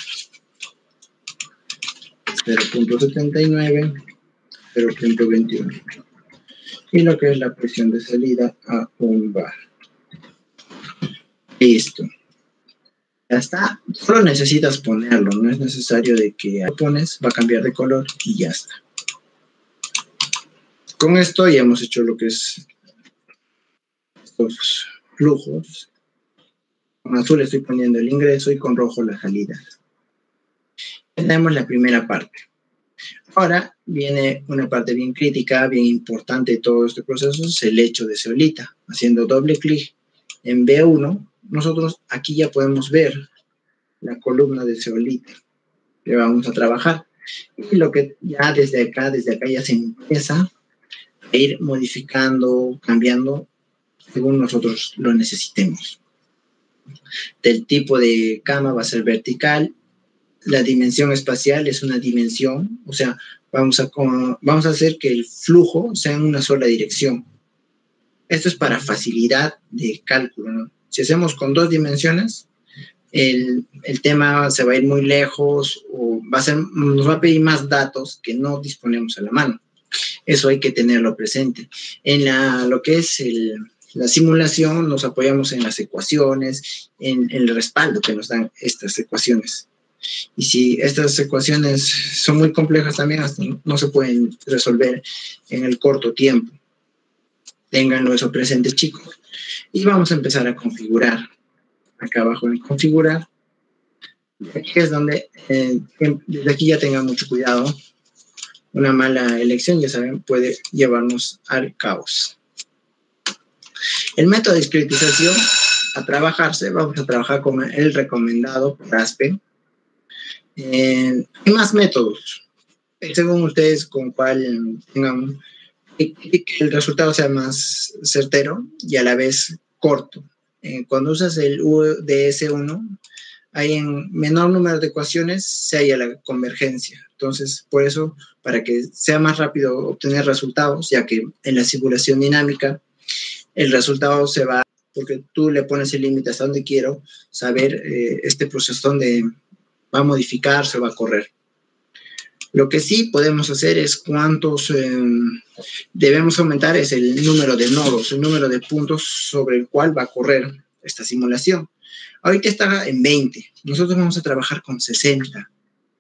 cero punto setenta y nueve, cero punto veintiuno. Y lo que es la presión de salida a un bar. Listo. Ya está. Solo necesitas ponerlo, no es necesario de que lo pones, va a cambiar de color y ya está. Con esto ya hemos hecho lo que es estos flujos. Con azul estoy poniendo el ingreso y con rojo la salida. Tenemos la primera parte. Ahora viene una parte bien crítica, bien importante de todo este proceso, es el lecho de zeolita. Haciendo doble clic en B uno, nosotros aquí ya podemos ver la columna de zeolita que vamos a trabajar. Y lo que ya desde acá, desde acá ya se empieza a ir modificando, cambiando según nosotros lo necesitemos. Del tipo de cama va a ser vertical, la dimensión espacial es una dimensión, o sea, vamos a, vamos a hacer que el flujo sea en una sola dirección. Esto es para facilidad de cálculo, ¿no? Si hacemos con dos dimensiones, el, el tema se va a ir muy lejos o va a ser, nos va a pedir más datos que no disponemos a la mano. Eso hay que tenerlo presente. En la, lo que es el, la simulación, nos apoyamos en las ecuaciones, en, en el respaldo que nos dan estas ecuaciones. Y si estas ecuaciones son muy complejas también, hasta no se pueden resolver en el corto tiempo. Ténganlo eso presente, chicos. Y vamos a empezar a configurar. Acá abajo en configurar. Aquí es donde, eh, desde aquí ya tengan mucho cuidado. Una mala elección, ya saben, puede llevarnos al caos. El método de discretización a trabajarse, vamos a trabajar con el recomendado por ASPE. Eh, hay más métodos, según ustedes con cuál tengan, y que el resultado sea más certero y a la vez corto. Eh, cuando usas el U D S uno, hay en menor número de ecuaciones se halla la convergencia. Entonces, por eso, para que sea más rápido obtener resultados, ya que en la simulación dinámica, el resultado se va, porque tú le pones el límite hasta donde quiero saber eh, este proceso donde va a modificarse, va a correr. Lo que sí podemos hacer es cuántos eh, debemos aumentar es el número de nodos, el número de puntos sobre el cual va a correr esta simulación. Ahorita está en veinte. Nosotros vamos a trabajar con sesenta.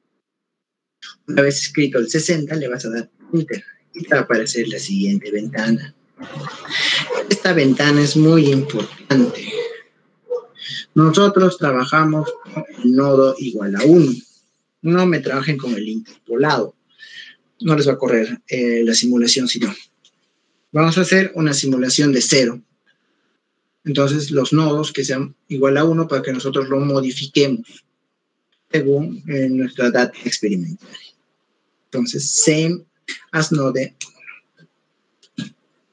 Una vez escrito el sesenta, le vas a dar Enter y te va a aparecer la siguiente ventana. Esta ventana es muy importante. Nosotros trabajamos con el nodo igual a uno. No me trabajen con el interpolado. No les va a correr eh, la simulación, sino vamos a hacer una simulación de cero. Entonces, los nodos que sean igual a uno para que nosotros lo modifiquemos según eh, nuestra data experimental. Entonces, same as node uno.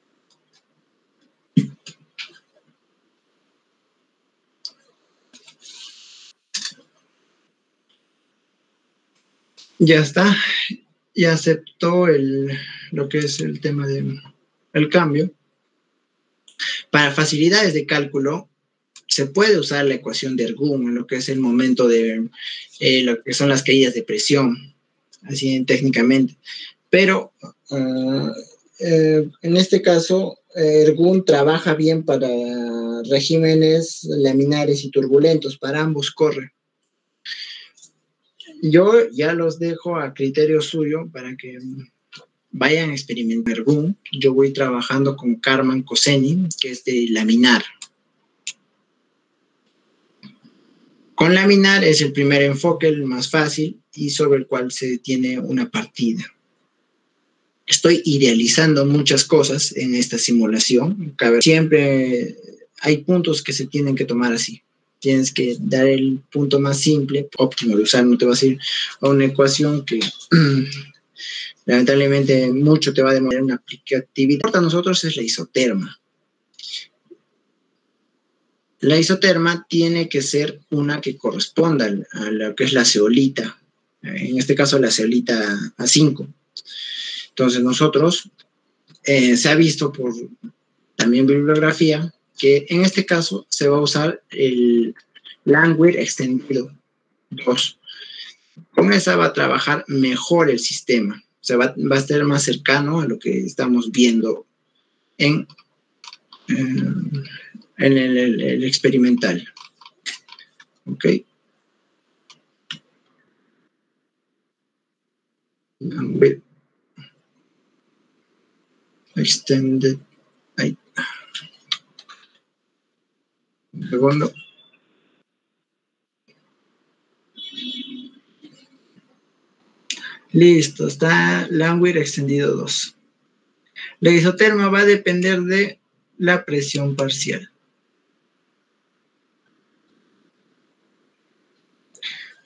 Ya está. Ya aceptó el, lo que es el tema del el cambio. Para facilidades de cálculo, se puede usar la ecuación de Ergun en lo que es el momento de eh, lo que son las caídas de presión, así técnicamente. Pero uh, eh, en este caso, Ergun trabaja bien para regímenes laminares y turbulentos, para ambos corre. Yo ya los dejo a criterio suyo para que vayan a experimentar Ergun. Yo voy trabajando con Karman Coseni, que es de laminar. Con laminar es el primer enfoque, el más fácil, y sobre el cual se tiene una partida. Estoy idealizando muchas cosas en esta simulación. Siempre hay puntos que se tienen que tomar así. Tienes que dar el punto más simple, óptimo de usar. No te vas a ir a una ecuación que lamentablemente mucho te va a demorar una aplicatividad. Lo que importa a nosotros es la isoterma. La isoterma tiene que ser una que corresponda a lo que es la zeolita, en este caso la zeolita A cinco. Entonces nosotros, eh, se ha visto por también bibliografía, que en este caso se va a usar el Langmuir extendido dos. Con esa va a trabajar mejor el sistema, o sea, va, va a estar más cercano a lo que estamos viendo en... Eh, en el, el, el experimental. Ok. Extended. Ahí. Un segundo. Listo, está Langmuir extendido dos. La isoterma va a depender de la presión parcial.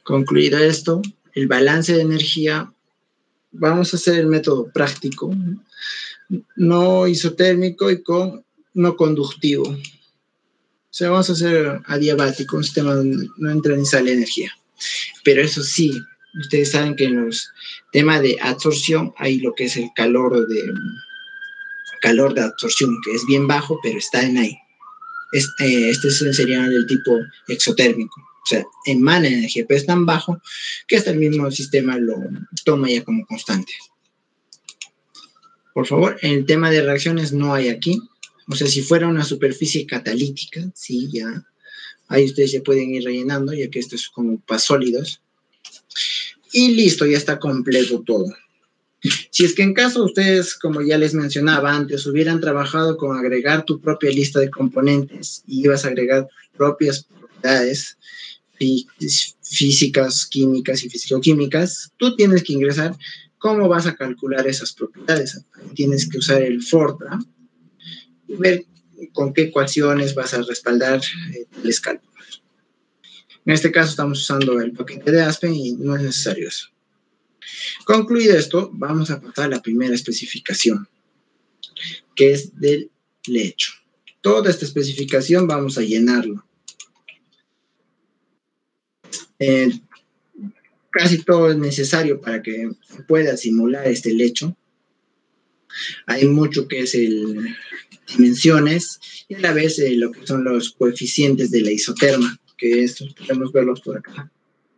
Concluido esto, el balance de energía, vamos a hacer el método práctico, no isotérmico y con no conductivo. O sea, vamos a hacer adiabático, un sistema donde no entra ni sale energía. Pero eso sí, ustedes saben que en los temas de absorción hay lo que es el calor de, calor de absorción, que es bien bajo, pero está en ahí. Este, este sería el tipo exotérmico. O sea, emana energía, pero es tan bajo que hasta el mismo sistema lo toma ya como constante. Por favor, en el tema de reacciones no hay aquí. O sea, si fuera una superficie catalítica, sí, ya. Ahí ustedes ya pueden ir rellenando, ya que esto es como para sólidos. Y listo, ya está completo todo. Si es que en caso ustedes, como ya les mencionaba antes, hubieran trabajado con agregar tu propia lista de componentes y ibas a agregar tus propias propiedades físicas, químicas y fisicoquímicas, tú tienes que ingresar cómo vas a calcular esas propiedades. Tienes que usar el Fortran y ver con qué ecuaciones vas a respaldar eh, los cálculos. En este caso estamos usando el paquete de Aspen y no es necesario eso. Concluido esto, vamos a pasar a la primera especificación, que es del lecho. Toda esta especificación vamos a llenarlo. Eh, casi todo es necesario para que se pueda simular este lecho. Hay mucho que es el dimensiones y a la vez eh, lo que son los coeficientes de la isoterma, que estos podemos verlos por acá.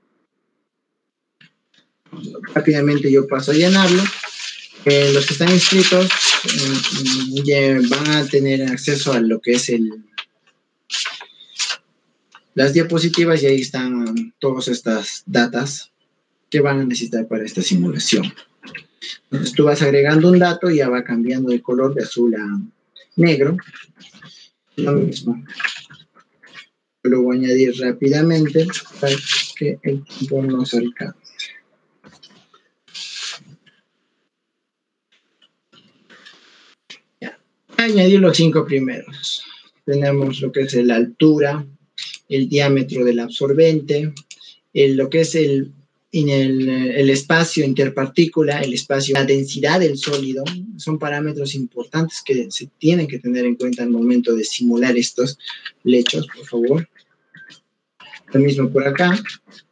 Rápidamente yo paso a llenarlo. Eh, los que están inscritos eh, van a tener acceso a lo que es el las diapositivas y ahí están todas estas datas que van a necesitar para esta simulación. Entonces tú vas agregando un dato y ya va cambiando de color de azul a negro. Lo mismo. Lo voy a añadir rápidamente para que el tiempo nos alcance. Ya. Añadir los cinco primeros. Tenemos lo que es la altura, el diámetro del absorbente, el, lo que es el, en el, el espacio interpartícula, el espacio, la densidad del sólido, son parámetros importantes que se tienen que tener en cuenta al momento de simular estos lechos, por favor. Lo mismo por acá.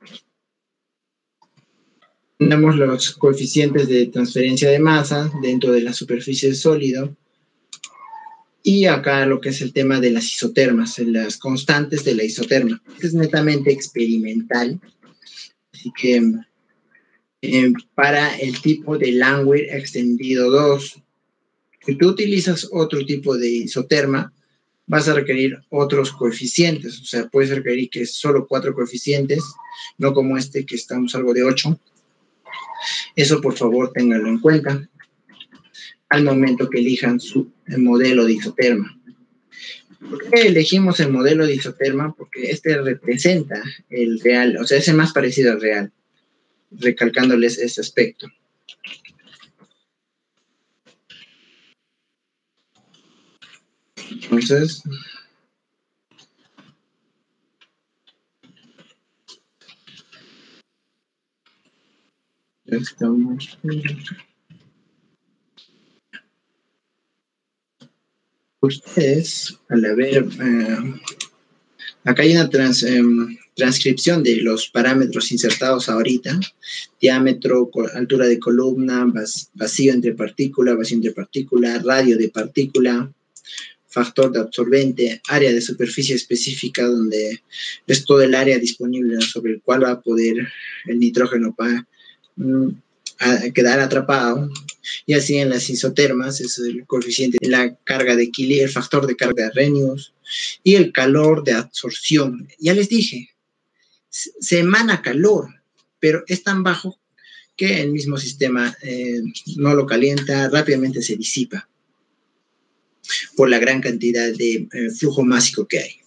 Tenemos los coeficientes de transferencia de masa dentro de la superficie del sólido. Y acá lo que es el tema de las isotermas, las constantes de la isoterma. Este es netamente experimental. Así que eh, para el tipo de Langmuir extendido dos, si tú utilizas otro tipo de isoterma, vas a requerir otros coeficientes. O sea, puedes requerir que solo cuatro coeficientes, no como este que estamos algo de ocho. Eso, por favor, ténganlo en cuenta al momento que elijan su modelo de isoterma. ¿Por qué elegimos el modelo de isoterma? Porque este representa el real, o sea, es el más parecido al real, recalcándoles ese aspecto. Entonces, ya estamos. Ustedes, al ver, eh, acá hay una trans, eh, transcripción de los parámetros insertados ahorita: diámetro, altura de columna, vacío entre partícula, vacío entre partícula, radio de partícula, factor de absorbente, área de superficie específica, donde es todo el área disponible sobre el cual va a poder el nitrógeno para mm, a quedar atrapado. Y así en las isotermas es el coeficiente de la carga de equilibrio, el factor de carga de Arrhenius y el calor de absorción. Ya les dije, se emana calor, pero es tan bajo que el mismo sistema eh, no lo calienta, rápidamente se disipa por la gran cantidad de eh, flujo másico que hay.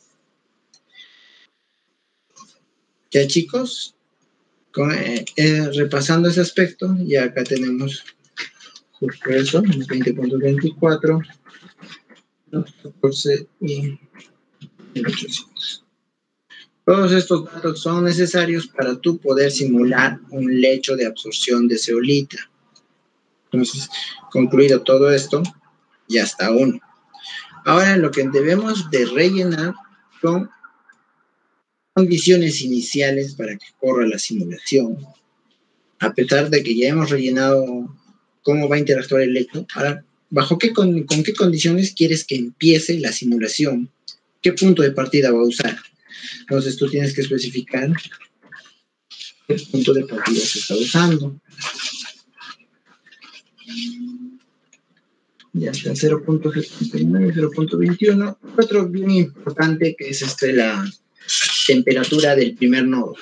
Ya, chicos, con, eh, eh, repasando ese aspecto, ya acá tenemos justo eso, veinte punto veinticuatro, catorce y mil ochocientos. Todos estos datos son necesarios para tú poder simular un lecho de absorción de zeolita. Entonces, concluido todo esto, ya está uno. Ahora lo que debemos de rellenar son condiciones iniciales para que corra la simulación. A pesar de que ya hemos rellenado cómo va a interactuar el lecho, ahora, ¿bajo qué con, con qué condiciones quieres que empiece la simulación? ¿Qué punto de partida va a usar? Entonces tú tienes que especificar qué punto de partida se está usando. Ya está, cero punto setenta y nueve, cero punto veintiuno. Otro bien importante que es este, la temperatura del primer nodo.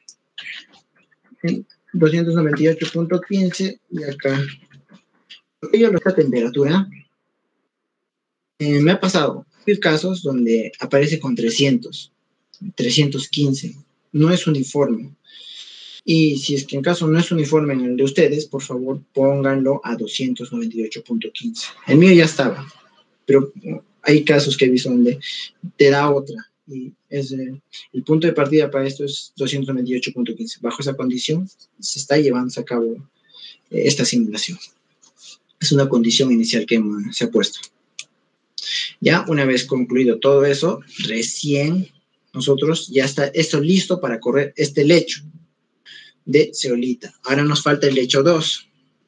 doscientos noventa y ocho punto quince y acá. Yo esta temperatura eh, me ha pasado casos donde aparece con trescientos, trescientos quince. No es uniforme. Y si es que en caso no es uniforme en el de ustedes, por favor pónganlo a doscientos noventa y ocho punto quince. El mío ya estaba, pero hay casos que he visto donde te da otra. Y es, eh, el punto de partida para esto es doscientos noventa y ocho punto quince. Bajo esa condición se está llevando a cabo eh, esta simulación. Es una condición inicial que hemos, se ha puesto. Ya una vez concluido todo eso, recién nosotros ya está esto listo para correr este lecho de zeolita. Ahora nos falta el lecho dos.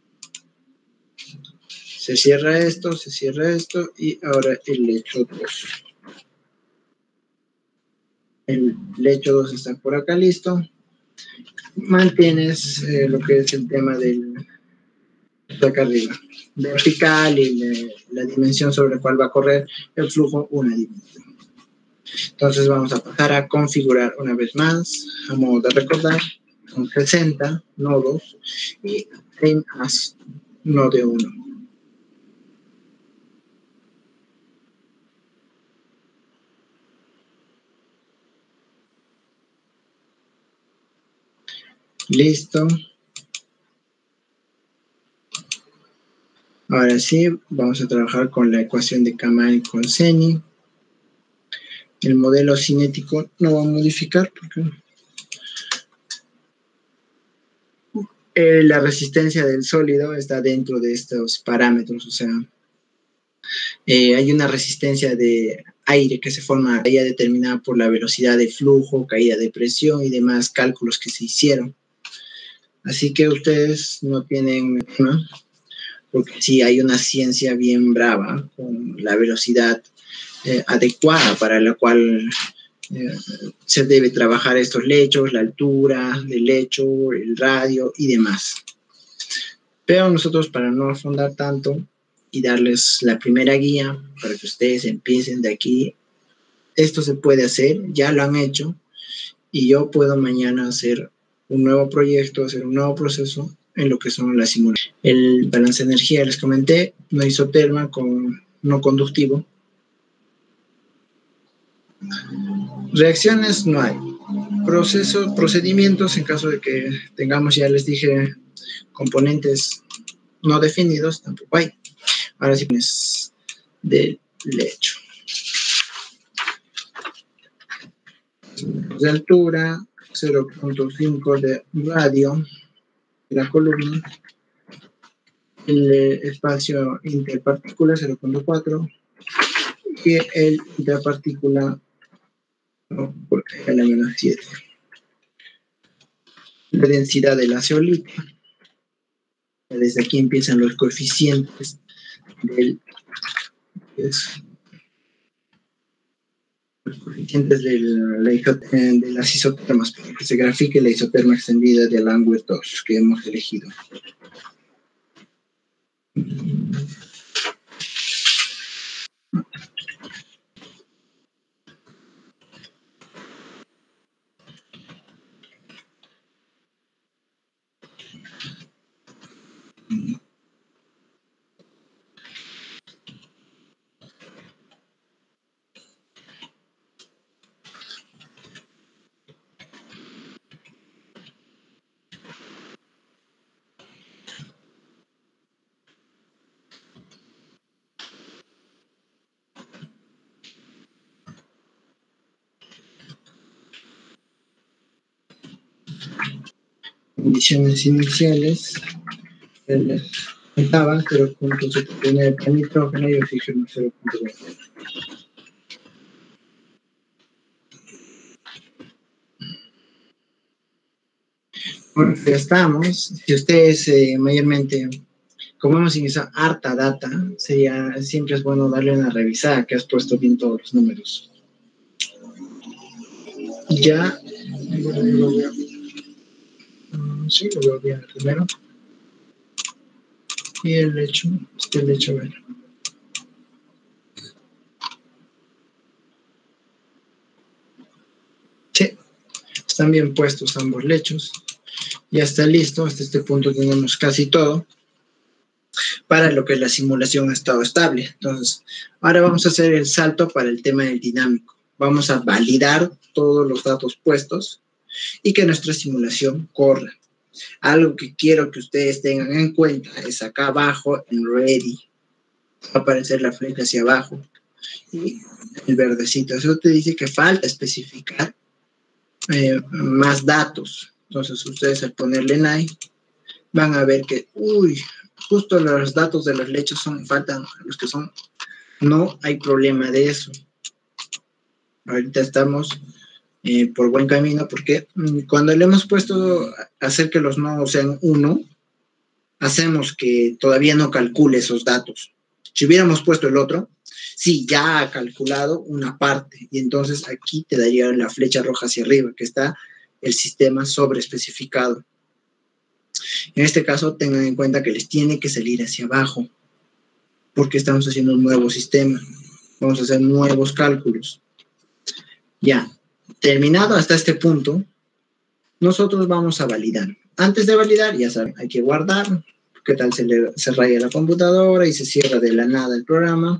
Se cierra esto, se cierra esto y ahora el lecho dos. El lecho dos está por acá listo. Mantienes eh, lo que es el tema del de acá arriba, vertical y le, la dimensión sobre la cual va a correr el flujo, una dimensión. Entonces vamos a pasar a configurar una vez más, a modo de recordar, con sesenta nodos y en as nodo uno. Listo. Ahora sí, vamos a trabajar con la ecuación de Kaman con Seni. El modelo cinético no va a modificar porque eh, la resistencia del sólido está dentro de estos parámetros, o sea, eh, hay una resistencia de aire que se forma ya determinada por la velocidad de flujo, caída de presión y demás cálculos que se hicieron. Así que ustedes no tienen, ¿no? Porque sí hay una ciencia bien brava con la velocidad eh, adecuada para la cual eh, se debe trabajar estos lechos, la altura del lecho, el radio y demás. Pero nosotros, para no afondar tanto y darles la primera guía para que ustedes empiecen de aquí, esto se puede hacer, ya lo han hecho, y yo puedo mañana hacer un nuevo proyecto, hacer un nuevo proceso en lo que son las simulaciones. El balance de energía, les comenté, no isoterma con no conductivo. Reacciones no hay. Procesos, procedimientos, en caso de que tengamos, ya les dije, componentes no definidos, tampoco hay. Ahora sí, pues, del lecho. De altura, cero punto cinco de radio de la columna. El espacio interpartícula, cero punto cuatro. Y el interpartícula, no, porque es la menos siete. La densidad de la zeolita. Desde aquí empiezan los coeficientes del es, los coeficientes de, la, de las isotermas, para que se grafique la isoterma extendida de Langmuir dos que hemos elegido. condiciones iniciales les comentaba cero punto setenta y nueve para nitrógeno y oxígeno cero punto veinte. Bueno, ya estamos. Si ustedes eh, mayormente, como hemos ingresado harta data, sería, siempre es bueno darle una revisada, que has puesto bien todos los números. Ya, lo veo. Sí, lo veo bien primero. Y el lecho, este lecho, bueno. Sí, están bien puestos ambos lechos. Ya está listo, hasta este punto tenemos casi todo para lo que es la simulación a estado estable. Entonces, ahora vamos a hacer el salto para el tema del dinámico. Vamos a validar todos los datos puestos y que nuestra simulación corra. Algo que quiero que ustedes tengan en cuenta es acá abajo en Ready. Va a aparecer la flecha hacia abajo y el verdecito. Eso te dice que falta especificar eh, más datos. Entonces, ustedes al ponerle N I van a ver que, uy, justo los datos de los lechos son, faltan los que son, no hay problema de eso. Ahorita estamos eh, por buen camino porque mm, cuando le hemos puesto a hacer que los nodos sean uno, hacemos que todavía no calcule esos datos. Si hubiéramos puesto el otro, sí, ya ha calculado una parte y entonces aquí te daría la flecha roja hacia arriba, que está el sistema sobreespecificado. En este caso, tengan en cuenta que les tiene que salir hacia abajo, porque estamos haciendo un nuevo sistema. Vamos a hacer nuevos cálculos. Ya, terminado hasta este punto, nosotros vamos a validar. Antes de validar, ya saben, hay que guardar. ¿Qué tal se, le, se raya la computadora y se cierra de la nada el programa?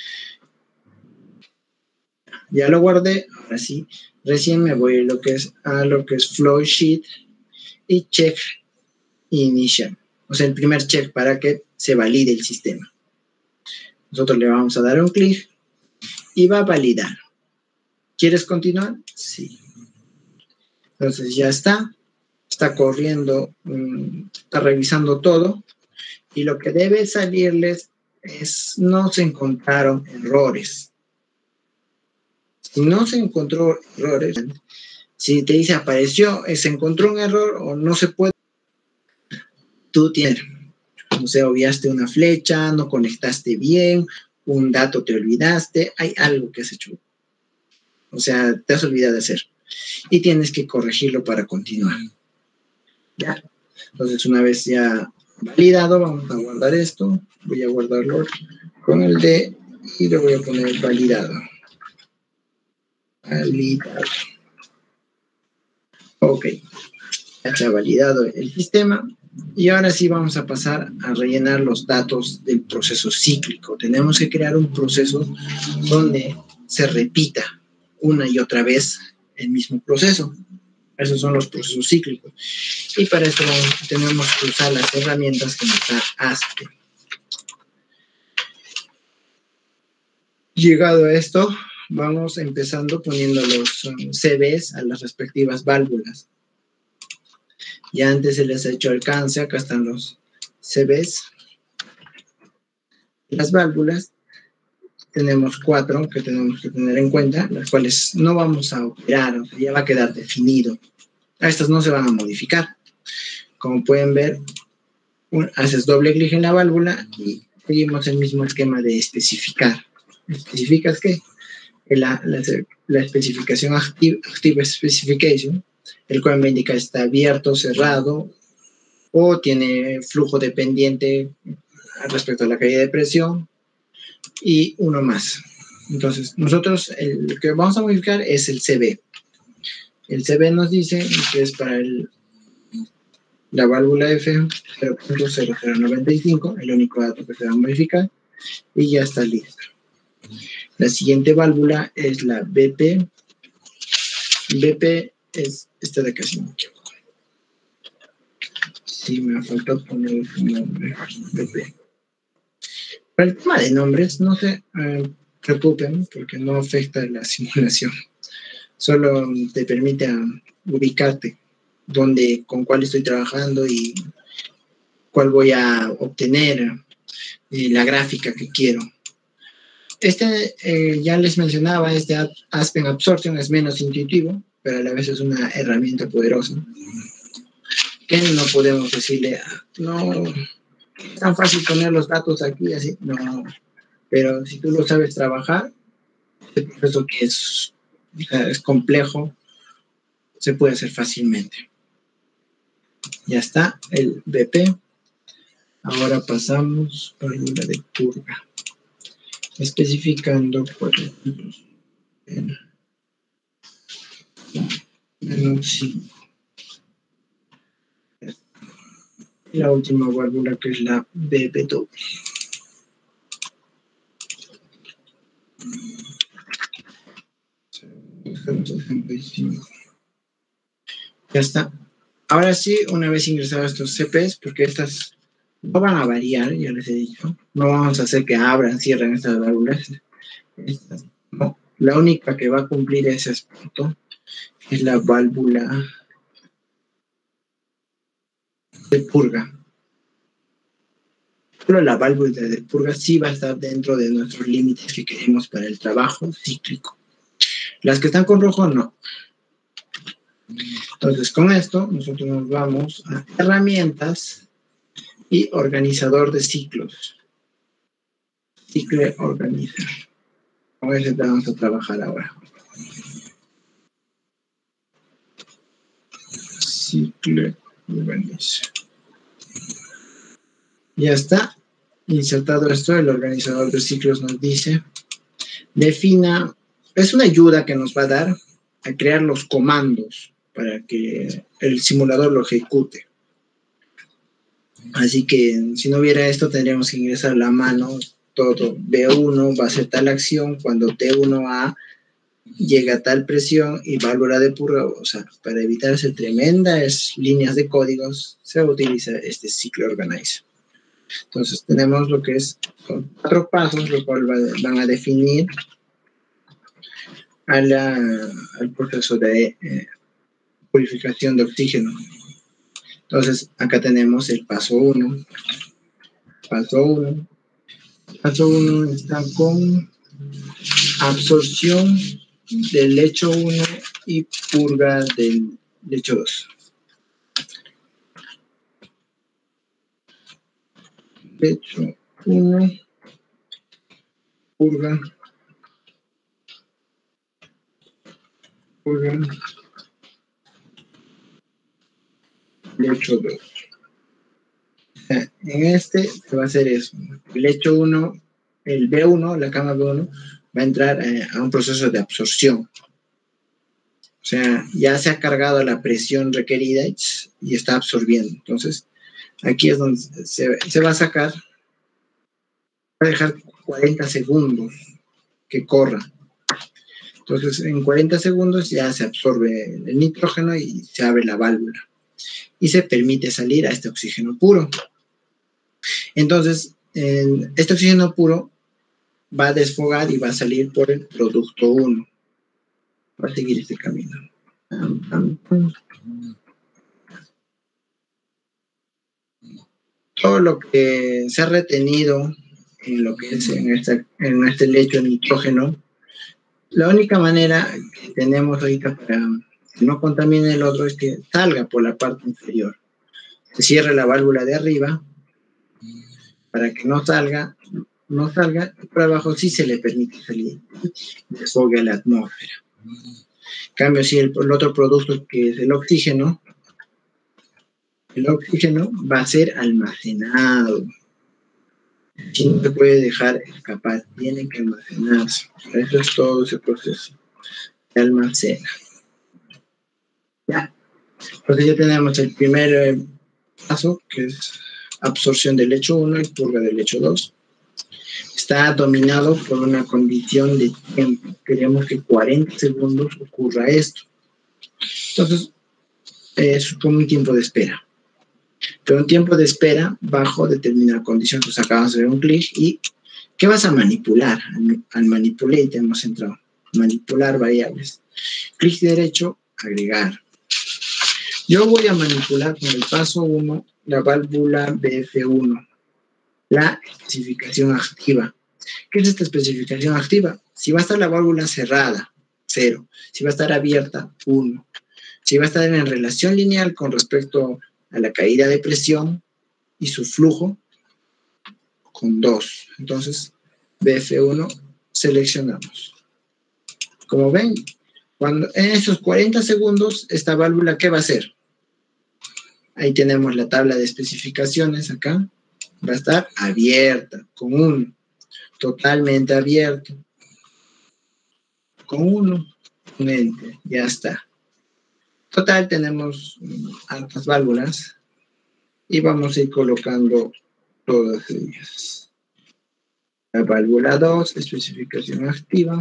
Ya lo guardé, ahora sí. Recién me voy a lo que es, a lo que es flow sheet y check initial. O sea, el primer check para que se valide el sistema. Nosotros le vamos a dar un clic y va a validar. ¿Quieres continuar? Sí. Entonces ya está. Está corriendo, está revisando todo. Y lo que debe salirles es, no se encontraron errores. Si no se encontró errores, si te dice apareció, se encontró un error o no se puede, tú tienes, o sea, obviaste una flecha, no conectaste bien, un dato te olvidaste, hay algo que has hecho. O sea, te has olvidado de hacer. Y tienes que corregirlo para continuar. Ya. Entonces, una vez ya validado, vamos a guardar esto. Voy a guardarlo con el D y le voy a poner validado. Validado. Ok. Ya se ha validado el sistema. Y ahora sí vamos a pasar a rellenar los datos del proceso cíclico. Tenemos que crear un proceso donde se repita una y otra vez el mismo proceso. Esos son los procesos cíclicos. Y para eso tenemos que usar las herramientas que nos da A S P E. Llegado a esto, vamos empezando poniendo los um, C Vs a las respectivas válvulas. Ya antes se les ha hecho alcance, acá están los C Vs. Las válvulas, tenemos cuatro que tenemos que tener en cuenta, las cuales no vamos a operar, o sea, ya va a quedar definido. A estas no se van a modificar. Como pueden ver, un, haces doble clic en la válvula y seguimos el mismo esquema de especificar. ¿Especificas qué? La, la, la especificación active, active specification, el cual me indica está abierto, cerrado, o tiene flujo dependiente respecto a la caída de presión, y uno más. Entonces, nosotros el, lo que vamos a modificar es el C V. El C V nos dice que es para el, la válvula F cero punto cero cero noventa y cinco, el único dato que se va a modificar, y ya está listo. La siguiente válvula es la B P. B P es esta de acá, si me equivoco. Sí, me ha faltado poner el nombre. B P. Para el tema de nombres, no se eh, preocupen porque no afecta la simulación. Solo te permite ubicarte. dónde, con cuál estoy trabajando y cuál voy a obtener, eh, la gráfica que quiero. Este, eh, ya les mencionaba, este Aspen Absorption es menos intuitivo, pero a la vez es una herramienta poderosa. Que no podemos decirle, no, es tan fácil poner los datos aquí, así, no. Pero si tú lo sabes trabajar, este proceso que es, es complejo, se puede hacer fácilmente. Ya está, el B P. Ahora pasamos a la de purga. Especificando por el menos cinco. La última válvula, que es la B P dos. Ya está. Ahora sí, una vez ingresados estos C Ps, porque estas no van a variar, ya les he dicho, no vamos a hacer que abran, cierren estas válvulas. Estas, no. La única que va a cumplir ese aspecto es la válvula de purga. Solo la válvula de purga sí va a estar dentro de nuestros límites que queremos para el trabajo cíclico. Las que están con rojo, no. Entonces, con esto, nosotros nos vamos a herramientas y organizador de ciclos. Cycle Organizer. Con ese vamos a trabajar ahora. Cycle Organizer. Ya está. Insertado esto, el organizador de ciclos nos dice, defina, es una ayuda que nos va a dar a crear los comandos para que el simulador lo ejecute. Así que si no hubiera esto, tendríamos que ingresar la mano, todo. B uno va a hacer tal acción cuando T uno A llega a tal presión y válvula de purga. O sea, para evitar hacer tremendas líneas de códigos, se utiliza este Cycle Organizer. Entonces tenemos lo que es, son cuatro pasos, lo cual va, van a definir a la, al proceso de eh, purificación de oxígeno. Entonces acá tenemos el paso uno. Paso uno. Paso uno está con absorción del lecho uno y purga del lecho dos. Lecho uno, purga, purga, lecho dos. O sea, en este se va a hacer eso. El lecho uno, el B uno, la cama B uno, va a entrar eh, a un proceso de absorción. O sea, ya se ha cargado la presión requerida y está absorbiendo. Entonces, aquí es donde se, se va a sacar, va a dejar cuarenta segundos que corra. Entonces, en cuarenta segundos ya se absorbe el nitrógeno y se abre la válvula. Y se permite salir a este oxígeno puro. Entonces, en este oxígeno puro va a desfogar y va a salir por el producto uno. Va a seguir este camino. Todo lo que se ha retenido en lo que es en, esta, en este lecho de nitrógeno, la única manera que tenemos ahorita para que no contamine el otro es que salga por la parte inferior. Se cierra la válvula de arriba para que no salga, no salga, y por abajo sí se le permite salir, desfogue a la atmósfera. En cambio, si el, el otro producto, que es el oxígeno, el oxígeno va a ser almacenado. Si no se puede dejar escapar, tiene que almacenarse. Eso es todo ese proceso. Se almacena. Ya. Entonces ya tenemos el primer eh, paso, que es absorción del lecho uno y purga del lecho dos. Está dominado por una condición de tiempo. Queremos que cuarenta segundos ocurra esto. Entonces, es como un tiempo de espera. Pero un tiempo de espera bajo determinada condición. Entonces, acabamos de ver un clic y ¿qué vas a manipular? Al, al manipulate hemos entrado. Manipular variables. Clic derecho, agregar. Yo voy a manipular con el paso uno la válvula B F uno, la especificación activa. ¿Qué es esta especificación activa? Si va a estar la válvula cerrada, cero. Si va a estar abierta, uno. Si va a estar en relación lineal con respecto a la caída de presión y su flujo, con dos. Entonces, B F uno seleccionamos. Como ven, cuando en esos cuarenta segundos, esta válvula, ¿qué va a hacer? Ahí tenemos la tabla de especificaciones acá. Va a estar abierta, con uno. Totalmente abierto. Con uno. Un enter. Ya está. Total, tenemos altas válvulas. Y vamos a ir colocando todas ellas. La válvula dos, especificación activa.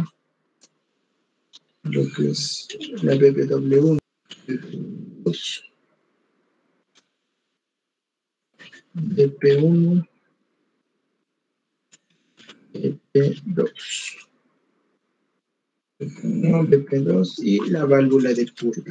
Lo que es la B P W uno. B P uno, B P dos, B P uno, B P dos y la válvula de purga.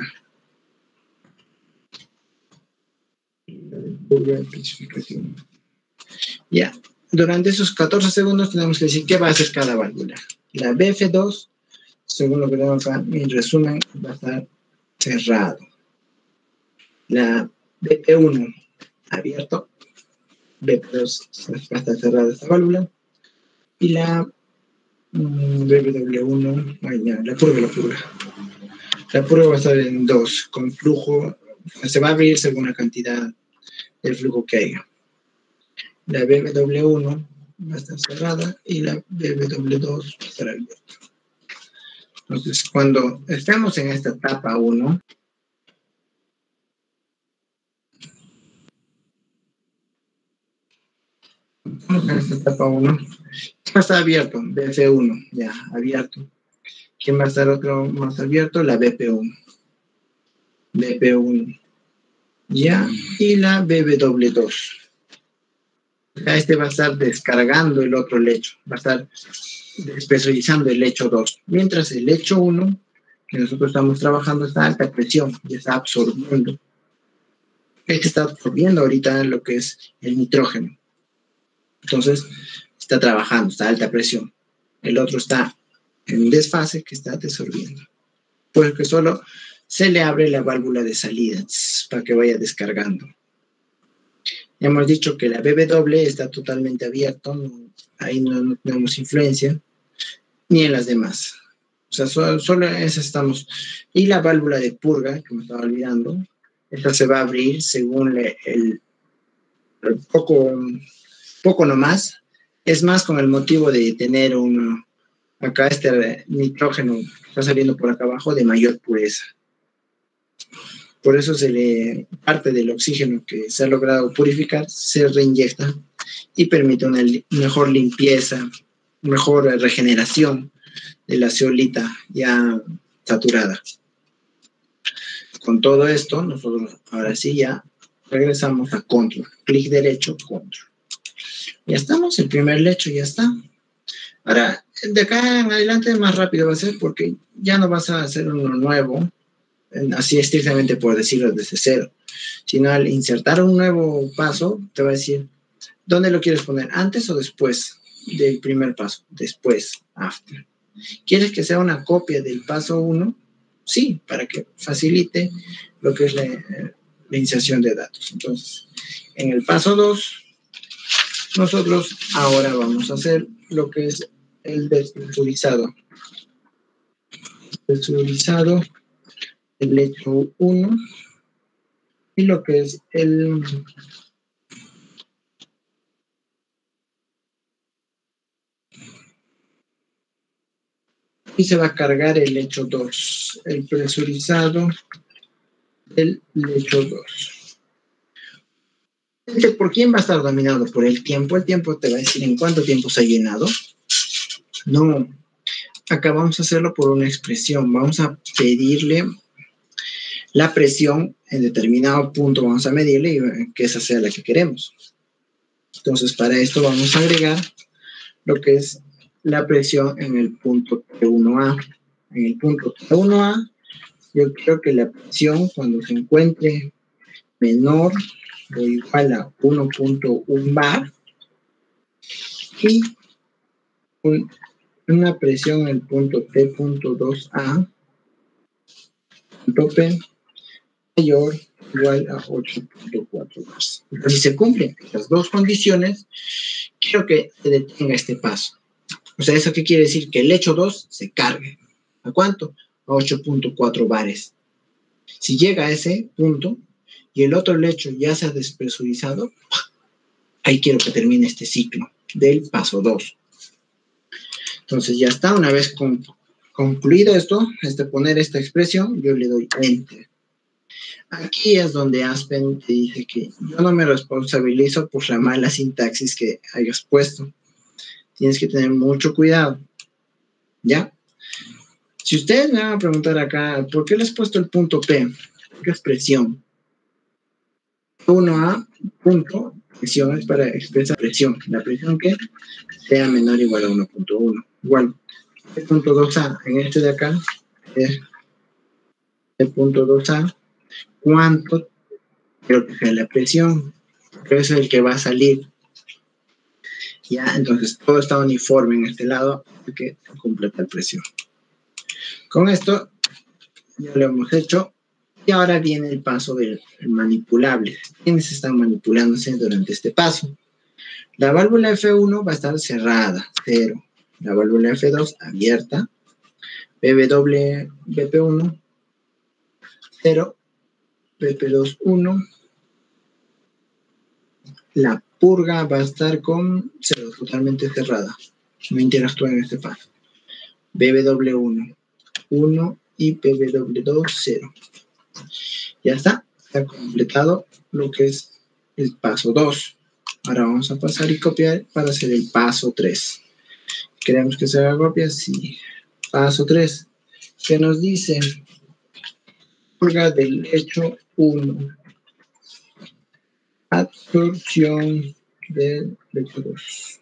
La de purga, especificación. Ya, durante esos catorce segundos tenemos que decir qué va a hacer cada válvula. La B F dos, según lo que tengo acá, en resumen, va a estar cerrado. La B P uno, abierto. B P dos, va a estar cerrada esta válvula. Y la mm, B P W uno, ay, ya, la purga, la purga. La purga va a estar en dos, con flujo, se va a abrir según la cantidad del flujo que haya. La B P W uno va a estar cerrada y la B P W dos va a estar abierta. Entonces, cuando estemos en esta etapa uno, en esta etapa uno, va a estar abierto, B F uno, ya, abierto. ¿Quién va a estar otro más abierto? La B P uno. B P uno. Ya, y la B P W dos. Acá este va a estar descargando el otro lecho, va a estar despresurizando el lecho dos. Mientras el lecho uno, que nosotros estamos trabajando, está a alta presión y está absorbiendo. Este está absorbiendo ahorita lo que es el nitrógeno. Entonces, está trabajando, está a alta presión. El otro está en desfase, que está desorbiendo. Porque solo se le abre la válvula de salida para que vaya descargando. Ya hemos dicho que la B B W está totalmente abierta, no, ahí no, no tenemos influencia, ni en las demás. O sea, solo, solo en esa estamos. Y la válvula de purga, que me estaba olvidando, esta se va a abrir según le, el, el poco, poco nomás. Es más con el motivo de tener un, acá este nitrógeno que está saliendo por acá abajo de mayor pureza. Por eso se le, parte del oxígeno que se ha logrado purificar se reinyecta y permite una li, mejor limpieza, mejor regeneración de la zeolita ya saturada. Con todo esto, nosotros ahora sí ya regresamos a control. Clic derecho, control. Ya estamos, el primer lecho ya está. Ahora, de acá en adelante más rápido va a ser porque ya no vas a hacer uno nuevo, así estrictamente por decirlo desde cero, sino al insertar un nuevo paso, te va a decir, ¿dónde lo quieres poner? ¿Antes o después del primer paso? Después, after. ¿Quieres que sea una copia del paso uno? Sí, para que facilite lo que es la, la inserción de datos. Entonces, en el paso dos, nosotros ahora vamos a hacer lo que es el despresurizado. Despresurizado, el lecho uno y lo que es el y se va a cargar el lecho dos, el presurizado del lecho dos. ¿Por quién va a estar dominado? Por el tiempo. El tiempo te va a decir en cuánto tiempo se ha llenado. No, acá vamos a hacerlo por una expresión. Vamos a pedirle la presión en determinado punto, vamos a medirle y que esa sea la que queremos. Entonces, para esto vamos a agregar lo que es la presión en el punto T uno A. En el punto T uno A yo creo que la presión cuando se encuentre menor o igual a uno punto uno bar y un, una presión en el punto T punto dos A, punto P mayor o igual a ocho punto cuatro bars. Entonces, si se cumplen estas dos condiciones, quiero que se detenga este paso. O sea, ¿eso qué quiere decir? Que el lecho dos se cargue. ¿A cuánto? A ocho punto cuatro bares. Si llega a ese punto y el otro lecho ya se ha despresurizado, ahí quiero que termine este ciclo del paso dos. Entonces ya está. Una vez con, concluido esto, este, poner esta expresión, yo le doy Enter. Aquí es donde Aspen te dice que yo no me responsabilizo por la mala sintaxis que hayas puesto. Tienes que tener mucho cuidado. ¿Ya? Si ustedes me van a preguntar acá, ¿por qué le has puesto el punto P? ¿Qué expresión? uno A, punto, presión es para expresar presión. La presión que sea menor o igual a uno punto uno. Igual, el punto dos A, en este de acá, es el punto dos A, ¿cuánto quiero que sea la presión? Porque eso es el que va a salir. Ya, entonces todo está uniforme en este lado, así que completa la presión. Con esto ya lo hemos hecho. Y ahora viene el paso del manipulable. ¿Quiénes están manipulándose durante este paso? La válvula F uno va a estar cerrada, cero. La válvula F dos abierta. B P W, B P uno, cero. B P dos, uno. La purga va a estar con cero, totalmente cerrada. No interactúa en este paso. B P W uno, uno y B P W dos, cero. Ya está, se ha completado lo que es el paso dos. Ahora vamos a pasar y copiar para hacer el paso tres. ¿Queremos que se haga copia? Sí. Paso tres. ¿Qué nos dice? Purga del lecho uno. Absorción del lecho dos.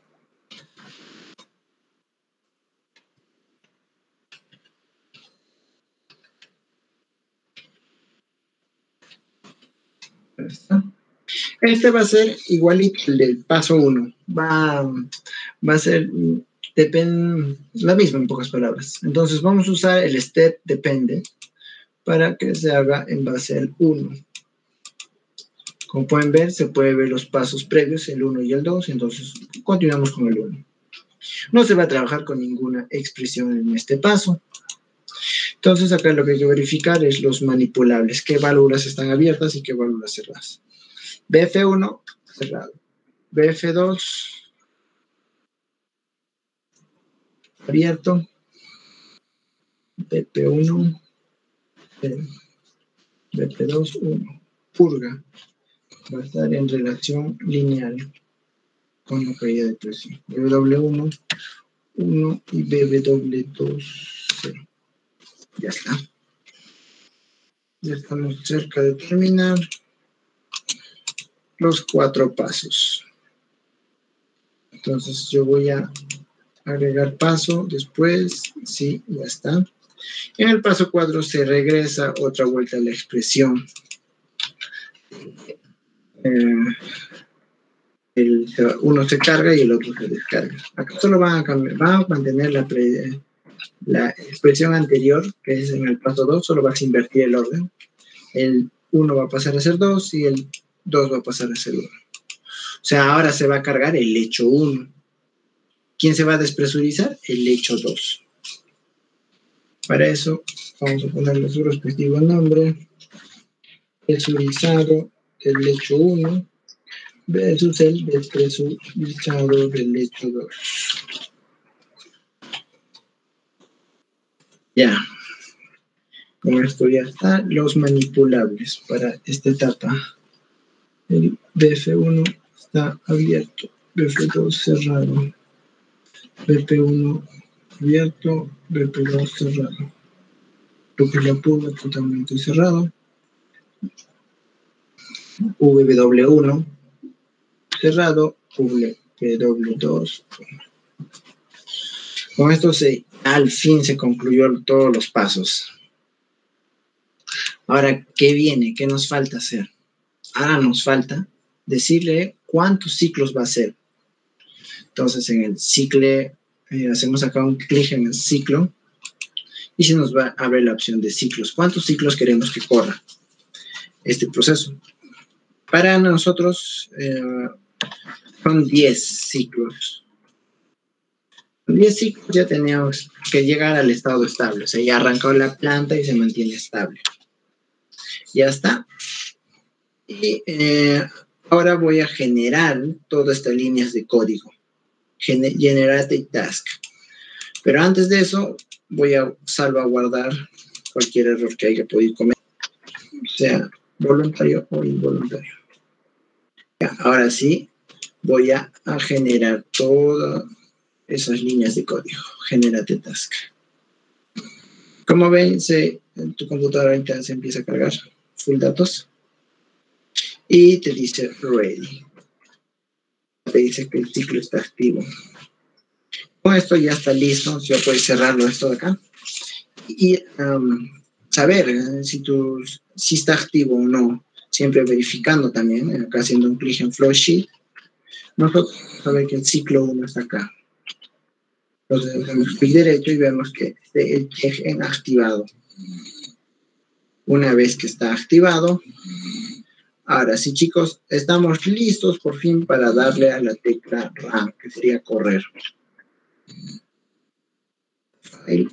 Este va a ser igualito al del paso uno. Va, va a ser depende, la misma en pocas palabras. Entonces vamos a usar el step depende para que se haga en base al uno. Como pueden ver, se puede ver los pasos previos, el uno y el dos. Entonces continuamos con el uno. No se va a trabajar con ninguna expresión en este paso. Entonces acá lo que hay que verificar es los manipulables. ¿Qué válvulas están abiertas y qué válvulas cerradas? B F uno, cerrado. B F dos, abierto. B P uno, cero. B P dos, uno. Purga. Va a estar en relación lineal con la caída de presión. B W uno, uno y B W dos, cero. Ya está. Ya estamos cerca de terminar los cuatro pasos. Entonces yo voy a agregar paso después. Sí, ya está. En el paso cuatro se regresa otra vuelta a la expresión. Eh, el, uno se carga y el otro se descarga. Acá solo van a cambiar, van a mantener la, pre, la expresión anterior, que es en el paso dos, solo vas a invertir el orden. El uno va a pasar a ser dos y el dos va a pasar a ser uno. O sea, ahora se va a cargar el lecho uno. ¿Quién se va a despresurizar? El lecho dos. Para eso vamos a ponerle su respectivo nombre. Presurizado del lecho uno versus el despresurizado del lecho dos. Ya. Con esto ya están los manipulables para esta etapa. El B F uno está abierto, B F dos cerrado, B P uno abierto, B P dos cerrado. Lo que es la purga totalmente cerrado. V W uno cerrado, V W dos. Con esto se, al fin se concluyó todos los pasos. Ahora, ¿qué viene? ¿Qué nos falta hacer? Ahora nos falta decirle cuántos ciclos va a hacer. Entonces, en el ciclo, eh, hacemos acá un clic en el ciclo y se nos va a abrir la opción de ciclos. ¿Cuántos ciclos queremos que corra este proceso? Para nosotros eh, son diez ciclos. Con diez ciclos ya tenemos que llegar al estado estable. O sea, ya arrancó la planta y se mantiene estable. Ya está. Y eh, ahora voy a generar todas estas líneas de código. Gener generate task. Pero antes de eso, voy a salvaguardar cualquier error que haya podido cometer. O sea, voluntario o involuntario. Ya, ahora sí, voy a, a generar todas esas líneas de código. Generate task. Como ven, se, en tu computadora ahorita se empieza a cargar full datos. Y te dice ready. Te dice que el ciclo está activo. Con esto ya está listo. Ya puedes cerrarlo esto de acá. Y um, saber eh, si, tu, si está activo o no. Siempre verificando también. Acá haciendo un clic en Flowsheet. Nosotros sabemos que el ciclo uno está acá. Entonces hacemos clic derecho y vemos que esté el check en activado. Una vez que está activado, ahora sí, chicos, estamos listos por fin para darle a la tecla RAM, que sería correr. File.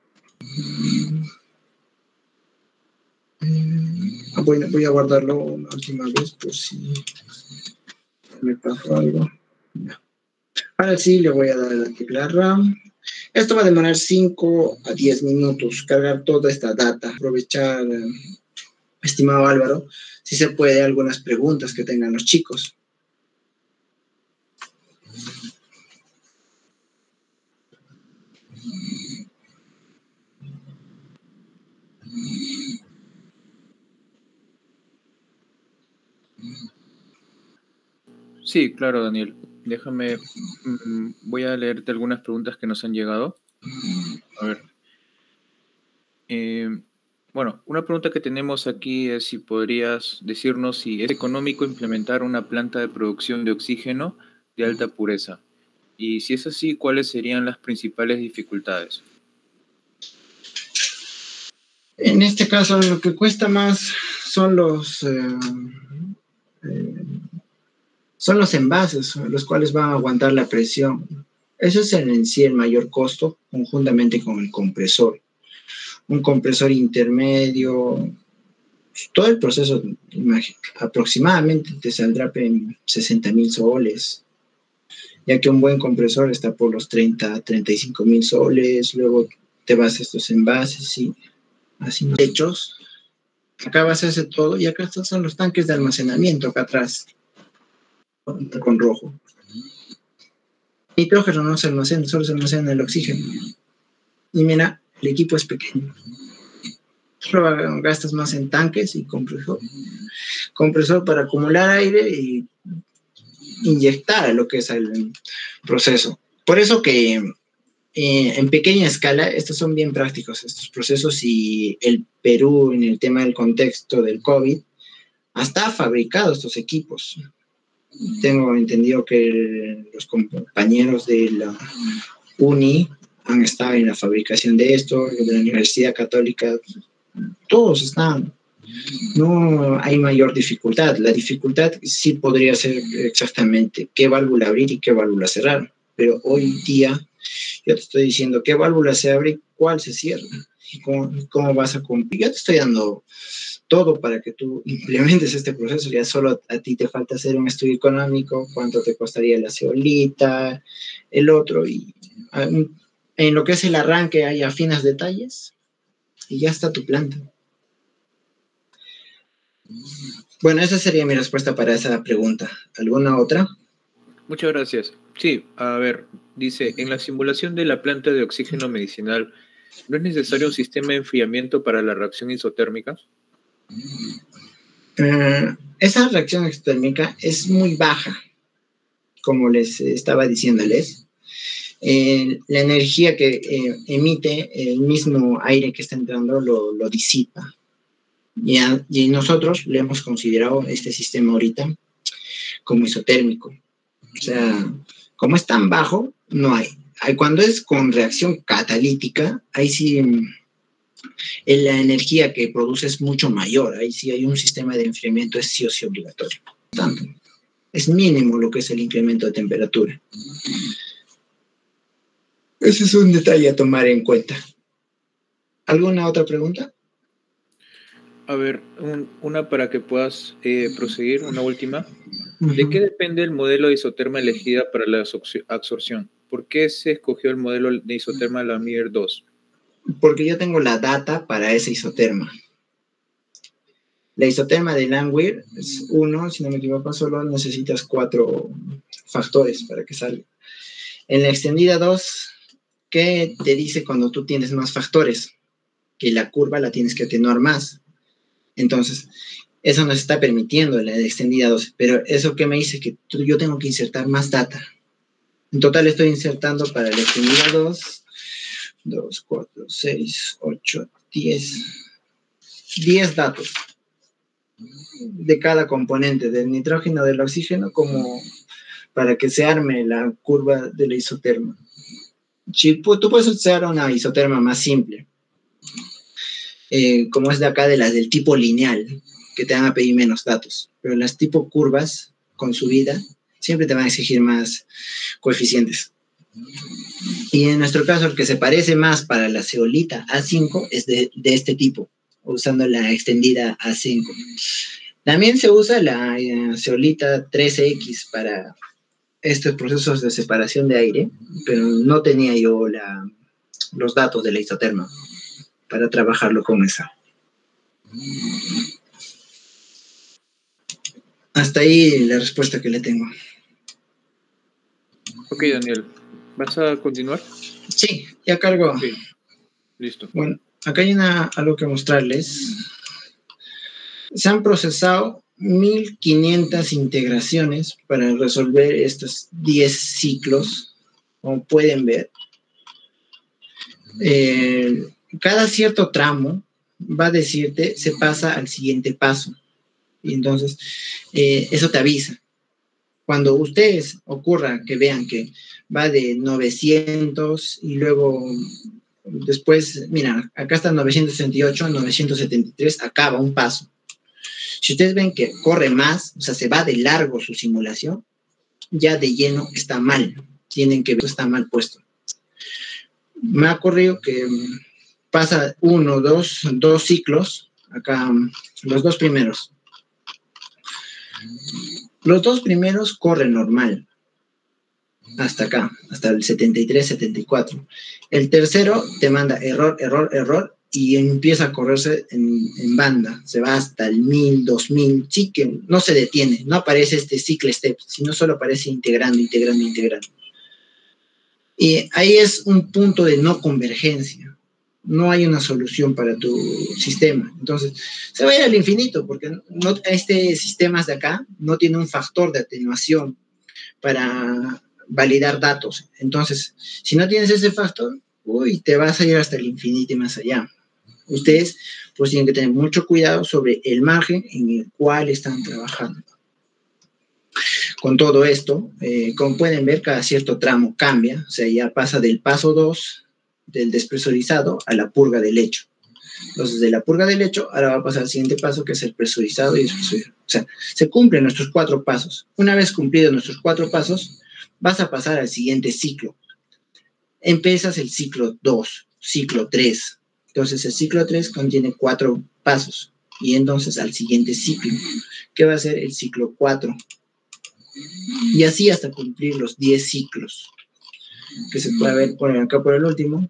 Voy, voy a guardarlo una última vez por si me pasó algo. No. Ahora sí, le voy a dar a la tecla RAM. Esto va a demorar cinco a diez minutos, cargar toda esta data, aprovechar, eh, estimado Álvaro, si se puede, algunas preguntas que tengan los chicos. Sí, claro, Daniel. Déjame, mmm, voy a leerte algunas preguntas que nos han llegado. A ver. Eh, bueno, una pregunta que tenemos aquí es si podrías decirnos si es económico implementar una planta de producción de oxígeno de alta pureza. Y si es así, ¿cuáles serían las principales dificultades? En este caso, lo que cuesta más son los... Eh, eh, son los envases, los cuales van a aguantar la presión. Eso es en sí el mayor costo, conjuntamente con el compresor. Un compresor intermedio, todo el proceso aproximadamente te saldrá en sesenta mil soles, ya que un buen compresor está por los treinta, treinta y cinco mil soles, luego te vas a estos envases y así hechos. Acá vas a hacer todo y acá estos son los tanques de almacenamiento acá atrás, con rojo. Nitrógeno no se almacena, solo se almacena el oxígeno. Y mira, el equipo es pequeño. Solo gastas más en tanques y compresor. Compresor para acumular aire y inyectar lo que es el proceso. Por eso que eh, en pequeña escala, estos son bien prácticos, estos procesos, y el Perú, en el tema del contexto del COVID, hasta ha fabricado estos equipos. Tengo entendido que los compañeros de la Uni han estado en la fabricación de esto, de la Universidad Católica, todos están. No hay mayor dificultad. La dificultad sí podría ser exactamente qué válvula abrir y qué válvula cerrar. Pero hoy día yo te estoy diciendo qué válvula se abre y cuál se cierra. Y cómo, cómo vas a cumplir. Yo te estoy dando todo para que tú implementes este proceso. Ya solo a ti te falta hacer un estudio económico, cuánto te costaría la ceolita, el otro, y en lo que es el arranque hay afinas detalles y ya está tu planta. Bueno, esa sería mi respuesta para esa pregunta. ¿Alguna otra? Muchas gracias. Sí, a ver, dice, en la simulación de la planta de oxígeno medicinal, ¿no es necesario un sistema de enfriamiento para la reacción isotérmica? Uh, esa reacción exotérmica es muy baja, como les estaba diciéndoles. Eh, la energía que eh, emite el mismo aire que está entrando lo, lo disipa. Y, a, y nosotros le hemos considerado este sistema ahorita como isotérmico. O sea, como es tan bajo, no hay. hay cuando es con reacción catalítica, ahí sí la energía que produce es mucho mayor. Ahí sí hay un sistema de enfriamiento, es sí o sí obligatorio. Tanto, es mínimo lo que es el incremento de temperatura. Ese es un detalle a tomar en cuenta. ¿Alguna otra pregunta? A ver, un, una para que puedas eh, proseguir, una última. ¿De qué depende el modelo de isoterma elegida para la absorción? ¿Por qué se escogió el modelo de isoterma Langmuir dos? Porque yo tengo la data para ese isoterma. La isoterma de Langmuir es uno, si no me equivoco, solo necesitas cuatro factores para que salga. En la extendida dos, ¿qué te dice cuando tú tienes más factores? Que la curva la tienes que atenuar más. Entonces, eso nos está permitiendo en la extendida dos, pero eso que me dice que tú, yo tengo que insertar más data. En total estoy insertando para la extendida dos, dos, cuatro, seis, ocho, diez, diez datos de cada componente, del nitrógeno, del oxígeno, como para que se arme la curva de la isoterma. Si tú puedes usar una isoterma más simple, eh, como es de acá de las del tipo lineal, que te van a pedir menos datos, pero las tipo curvas con subida siempre te van a exigir más coeficientes. Y en nuestro caso, el que se parece más para la zeolita A cinco es de, de este tipo, usando la extendida A cinco. También se usa la eh, zeolita trece equis para estos procesos de separación de aire, pero no tenía yo la, los datos de la isoterma para trabajarlo con esa. Hasta ahí la respuesta que le tengo. Ok, Daniel. ¿Vas a continuar? Sí, ya cargo. Okay. Listo. Bueno, acá hay una, algo que mostrarles. Se han procesado mil quinientas integraciones para resolver estos diez ciclos, como pueden ver. Eh, cada cierto tramo va a decirte, se pasa al siguiente paso. Y entonces, eh, eso te avisa. Cuando ustedes ocurra que vean que va de novecientos y luego después, mira, acá está novecientos sesenta y ocho, novecientos setenta y tres, acaba un paso. Si ustedes ven que corre más, o sea, se va de largo su simulación, ya de lleno está mal. Tienen que ver, está mal puesto. Me ha ocurrido que pasa uno, dos, dos ciclos, acá, los dos primeros. Los dos primeros corren normal, hasta acá, hasta el setenta y tres, setenta y cuatro. El tercero te manda error, error, error, y empieza a correrse en, en banda, se va hasta el mil, dos mil, sí que no se detiene, no aparece este cycle step, sino solo aparece integrando, integrando, integrando. Y ahí es un punto de no convergencia, no hay una solución para tu sistema, entonces se va a ir al infinito, porque no, este sistema de acá no tiene un factor de atenuación para validar datos, entonces si no tienes ese factor, uy, te vas a ir hasta el infinito y más allá. Ustedes pues tienen que tener mucho cuidado sobre el margen en el cual están trabajando. Con todo esto, eh, como pueden ver, cada cierto tramo cambia, o sea, ya pasa del paso dos, del despresurizado, a la purga del lecho. Entonces, de la purga del lecho, ahora va a pasar al siguiente paso, que es el presurizado y despresurizado. O sea, se cumplen nuestros cuatro pasos. Una vez cumplidos nuestros cuatro pasos, vas a pasar al siguiente ciclo. Empiezas el ciclo dos, ciclo tres. Entonces, el ciclo tres contiene cuatro pasos. Y entonces, al siguiente ciclo, que va a ser el ciclo cuatro. Y así hasta cumplir los diez ciclos, que se puede ver por acá por el último.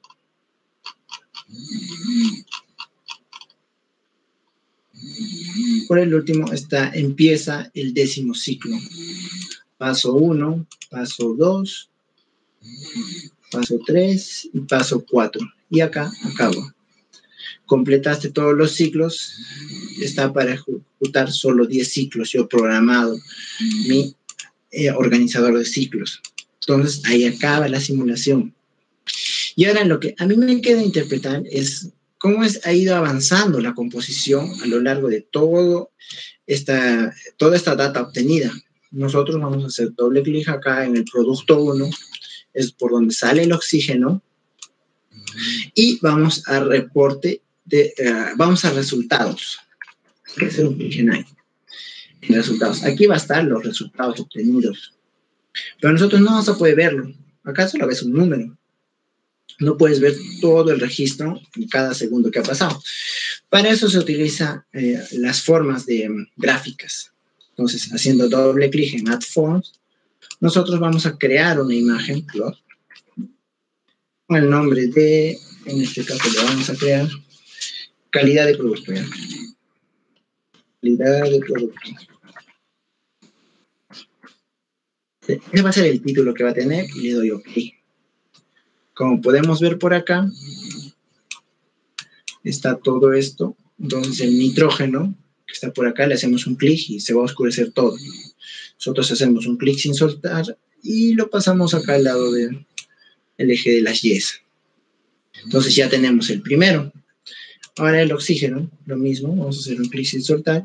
Por el último está, empieza el décimo ciclo. Paso uno, paso dos, paso tres y paso cuatro. Y acá acaba. Completaste todos los ciclos, está para ejecutar solo diez ciclos. Yo he programado mi eh, organizador de ciclos. Entonces, ahí acaba la simulación. Y ahora lo que a mí me queda interpretar es cómo es, ha ido avanzando la composición a lo largo de todo esta, toda esta data obtenida. Nosotros vamos a hacer doble clic acá en el producto uno, es por donde sale el oxígeno, y vamos a reporte, de, uh, vamos a resultados. Hay que hacer un clic en ahí, en resultados. Aquí va a estar los resultados obtenidos, pero nosotros no vamos a poder verlo. Acá solo ves un número. No puedes ver todo el registro en cada segundo que ha pasado. Para eso se utilizan eh, las formas de um, gráficas. Entonces, haciendo doble clic en Add Forms, nosotros vamos a crear una imagen plot con el nombre de, en este caso le vamos a crear calidad de producto. ¿Ya? Calidad de producto. Ese va a ser el título que va a tener y le doy OK. Como podemos ver por acá, está todo esto. Entonces el nitrógeno que está por acá, le hacemos un clic y se va a oscurecer todo. Nosotros hacemos un clic sin soltar y lo pasamos acá al lado del eje de las Y's. Entonces ya tenemos el primero. Ahora el oxígeno, lo mismo, vamos a hacer un clic sin soltar.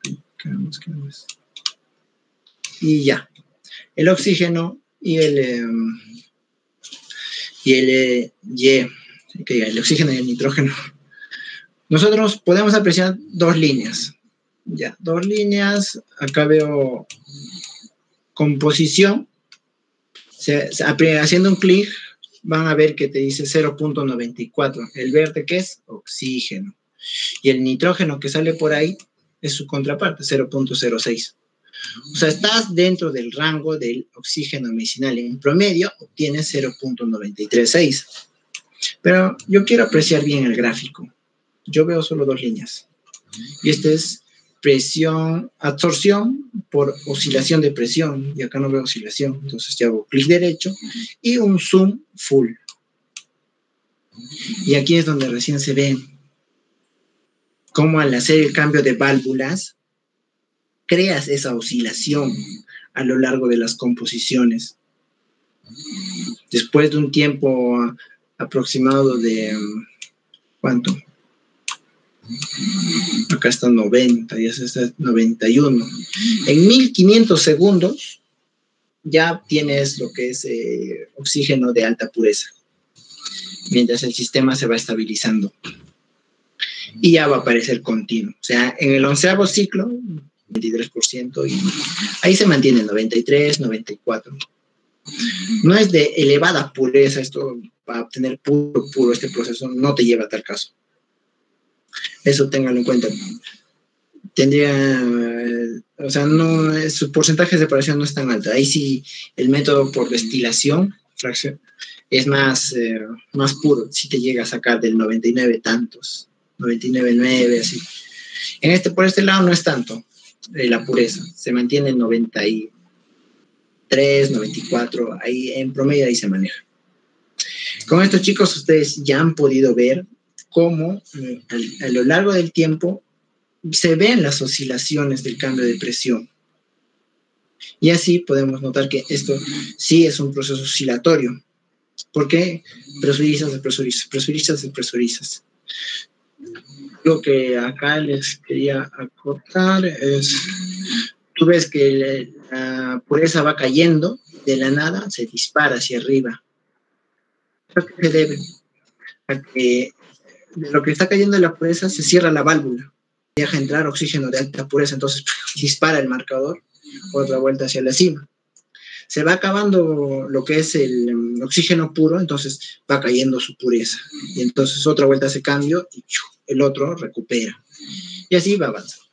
Y ya. El oxígeno y el... Eh, y el eh, Y, que diga, el oxígeno y el nitrógeno. Nosotros podemos apreciar dos líneas. Ya, dos líneas. Acá veo composición. Se, se, haciendo un clic, van a ver que te dice cero punto noventa y cuatro. El verde, que es oxígeno. Y el nitrógeno que sale por ahí es su contraparte, cero punto cero seis. O sea, estás dentro del rango del oxígeno medicinal. En promedio obtienes cero punto noventa y tres seis. Pero yo quiero apreciar bien el gráfico. Yo veo solo dos líneas. Y este es presión, absorción por oscilación de presión. Y acá no veo oscilación. Entonces ya hago clic derecho y un zoom full. Y aquí es donde recién se ve cómo al hacer el cambio de válvulas creas esa oscilación a lo largo de las composiciones. Después de un tiempo aproximado de, ¿cuánto? Acá está noventa, ya está noventa y uno. En mil quinientos segundos ya tienes lo que es eh, oxígeno de alta pureza, mientras el sistema se va estabilizando. Y ya va a aparecer continuo. O sea, en el onceavo ciclo, veintitrés por ciento, y ahí se mantiene noventa y tres, noventa y cuatro. No es de elevada pureza, esto para obtener puro, puro este proceso no te lleva a tal caso. Eso ténganlo en cuenta. Tendría, o sea, no, su porcentaje de separación no es tan alto. Ahí sí, el método por destilación, fracción, es más, eh, más puro. Sí te llega a sacar del noventa y nueve tantos, noventa y nueve punto nueve, así. En este, por este lado no es tanto. Eh, la pureza, se mantiene en noventa y tres, noventa y cuatro, ahí en promedio ahí se maneja. Con esto, chicos, ustedes ya han podido ver cómo eh, a, a lo largo del tiempo se ven las oscilaciones del cambio de presión. Y así podemos notar que esto sí es un proceso oscilatorio. ¿Por qué? Presurizas, despresurizas, presurizas, despresurizas. Lo que acá les quería acotar es, tú ves que la pureza va cayendo, de la nada se dispara hacia arriba. ¿A qué se debe? A que de lo que está cayendo de la pureza se cierra la válvula, deja entrar oxígeno de alta pureza, entonces dispara el marcador, otra vuelta hacia la cima. Se va acabando lo que es el um, oxígeno puro, entonces va cayendo su pureza. Y entonces otra vuelta hace cambio y ¡chu! El otro recupera. Y así va avanzando.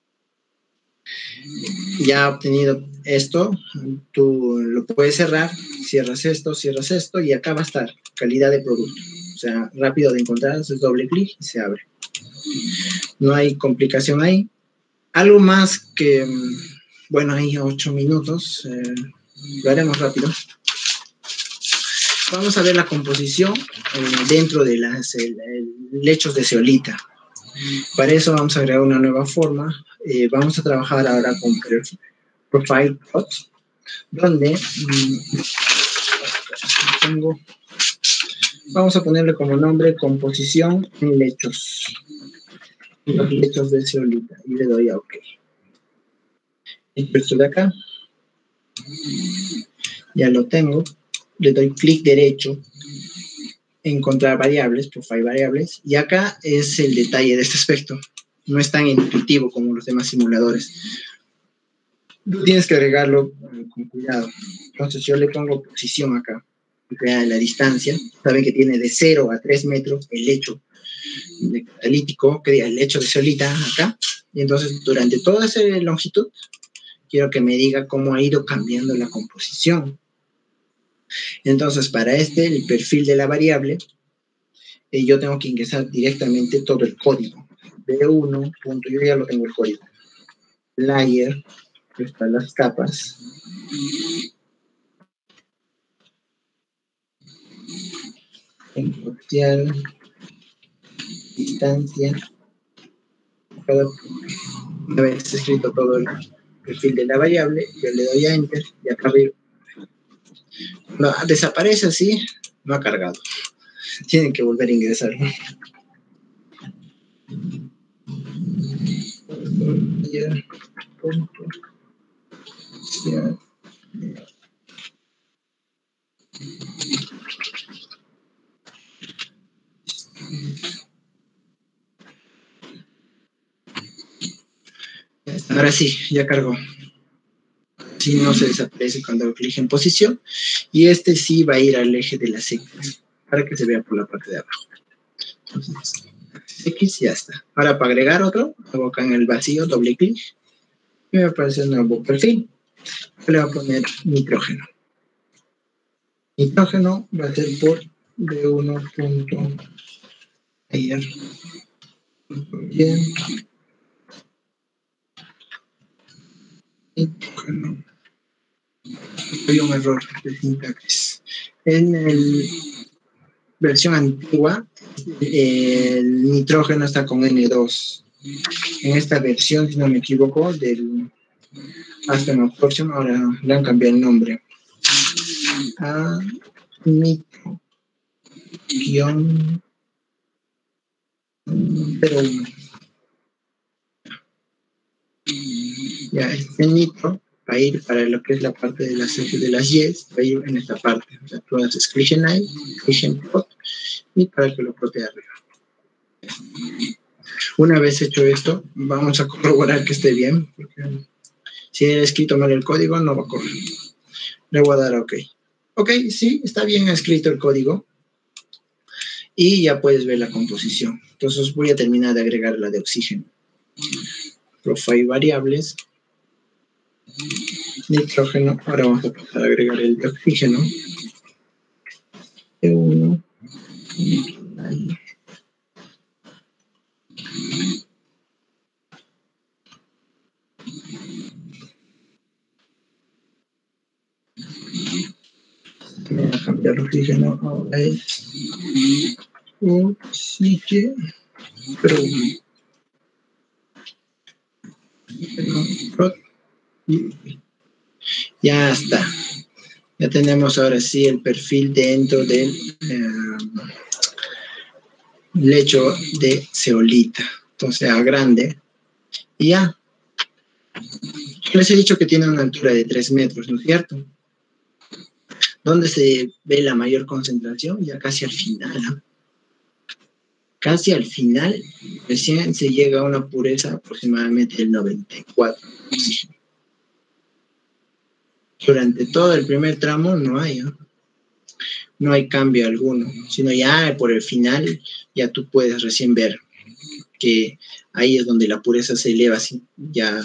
Ya obtenido esto, tú lo puedes cerrar, cierras esto, cierras esto y acá va a estar calidad de producto. O sea, rápido de encontrar, haces doble clic y se abre. No hay complicación ahí. Algo más que, bueno, hay ocho minutos. Eh, Lo haremos rápido. Vamos a ver la composición eh, dentro de las el, el lechos de zeolita. Para eso vamos a agregar una nueva forma. Eh, vamos a trabajar ahora con Profile Plot, donde mmm, tengo Vamos a ponerle como nombre composición en lechos. Los lechos de zeolita. Y le doy a OK. Esto de acá. Ya lo tengo. Le doy clic derecho. Encontrar variables, profile variables. Y acá es el detalle de este aspecto. No es tan intuitivo como los demás simuladores. Tú tienes que agregarlo con cuidado. Entonces yo le pongo posición acá. Crea la distancia. Saben que tiene de cero a tres metros el lecho de catalítico, crea el lecho de zeolita acá. Y entonces durante toda esa longitud quiero que me diga cómo ha ido cambiando la composición. Entonces para este, el perfil de la variable, eh, yo tengo que ingresar directamente todo el código. B uno, punto, yo ya lo tengo el código. Layer, que están las capas. Encocial, distancia. Cada, una vez escrito todo el perfil de la variable, yo le doy a Enter y acá arriba. No, desaparece así, no ha cargado. Tienen que volver a ingresar. Ahora sí, ya cargó. Si no se desaparece cuando lo clic en posición. Y este sí va a ir al eje de las X para que se vea por la parte de abajo. Entonces, X ya está. Ahora para agregar otro, hago acá en el vacío, doble clic. Y me aparece un nuevo perfil. Le voy a poner nitrógeno. Nitrógeno va a ser por B uno. Ayer. Bien. Nitrógeno. Hay un error de sintaxis. En la versión antigua, el nitrógeno está con N dos. En esta versión, si no me equivoco, del Aspen Absorption, ahora le han cambiado el nombre a nitro guión cero uno. Ya, este nitro va a ir para lo que es la parte de las de las Y, va a ir en esta parte. O sea, tú haces clic en ahí, clic en plot, y para que lo plote arriba. Una vez hecho esto, vamos a corroborar que esté bien, porque si he escrito mal el código, no va a correr. Le voy a dar a OK. OK, sí, está bien escrito el código. Y ya puedes ver la composición. Entonces voy a terminar de agregar la de oxígeno. Profile variables. Nitrógeno. Ahora vamos a pasar a agregar el de oxígeno. E uno. Voy a cambiar el oxígeno. Ahora es oxígeno. Ya está. Ya tenemos ahora sí el perfil dentro del eh, lecho de zeolita. Entonces a grande. Y ya. Les he dicho que tiene una altura de tres metros, ¿no es cierto? ¿Dónde se ve la mayor concentración? Ya casi al final. ¿eh? Casi al final, recién se llega a una pureza aproximadamente del noventa y cuatro por ciento. Durante todo el primer tramo no hay, ¿eh? No hay cambio alguno, sino ya por el final ya tú puedes recién ver que ahí es donde la pureza se eleva así, ya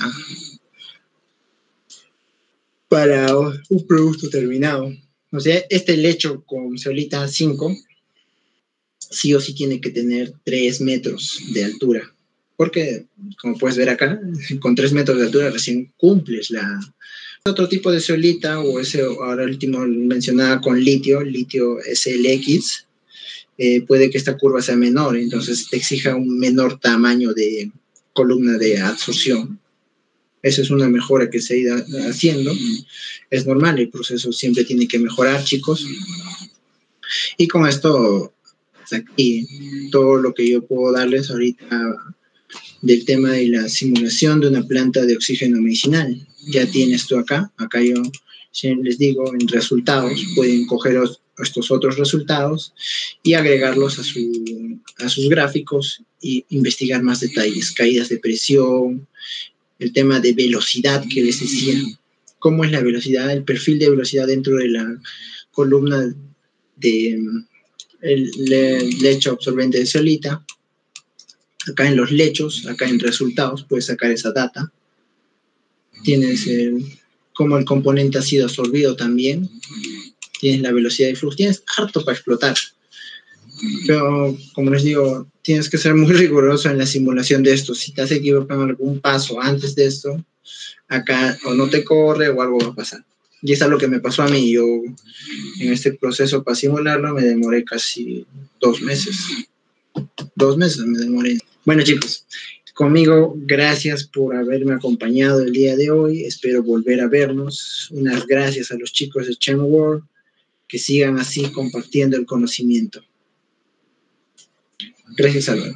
para un producto terminado. O sea, este lecho con zeolita cinco sí o sí tiene que tener tres metros de altura, porque como puedes ver acá, con tres metros de altura recién cumples la... Otro tipo de zeolita, o ese ahora último mencionada con litio, litio S L X, eh, puede que esta curva sea menor, entonces te exija un menor tamaño de columna de absorción. Esa es una mejora que se ha ido haciendo. Es normal, el proceso siempre tiene que mejorar, chicos. Y con esto, aquí, todo lo que yo puedo darles ahorita del tema de la simulación de una planta de oxígeno medicinal. Ya tienes tú acá, acá yo les digo en resultados, pueden coger estos otros resultados y agregarlos a, su, a sus gráficos e investigar más detalles, caídas de presión, el tema de velocidad que les decía, cómo es la velocidad, el perfil de velocidad dentro de la columna de el lecho absorbente de zeolita. Acá en los lechos, acá en resultados, puedes sacar esa data. Tienes el, cómo el componente ha sido absorbido también. Tienes la velocidad de flujo. Tienes harto para explotar. Pero, como les digo, tienes que ser muy riguroso en la simulación de esto. Si te has equivocado en algún paso antes de esto, acá o no te corre o algo va a pasar. Y es algo que me pasó a mí. Yo, en este proceso para simularlo, me demoré casi dos meses. Dos meses me demoré. Bueno, chicos, conmigo, gracias por haberme acompañado el día de hoy. Espero volver a vernos. Unas gracias a los chicos de ChemWorld, que sigan así compartiendo el conocimiento. Gracias, Álvaro.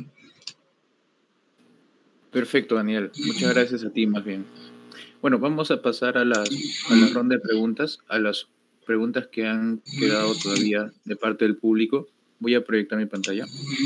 Perfecto, Daniel. Muchas gracias a ti, más bien. Bueno, vamos a pasar a, las, a la ronda de preguntas, a las preguntas que han quedado todavía de parte del público. Voy a proyectar mi pantalla.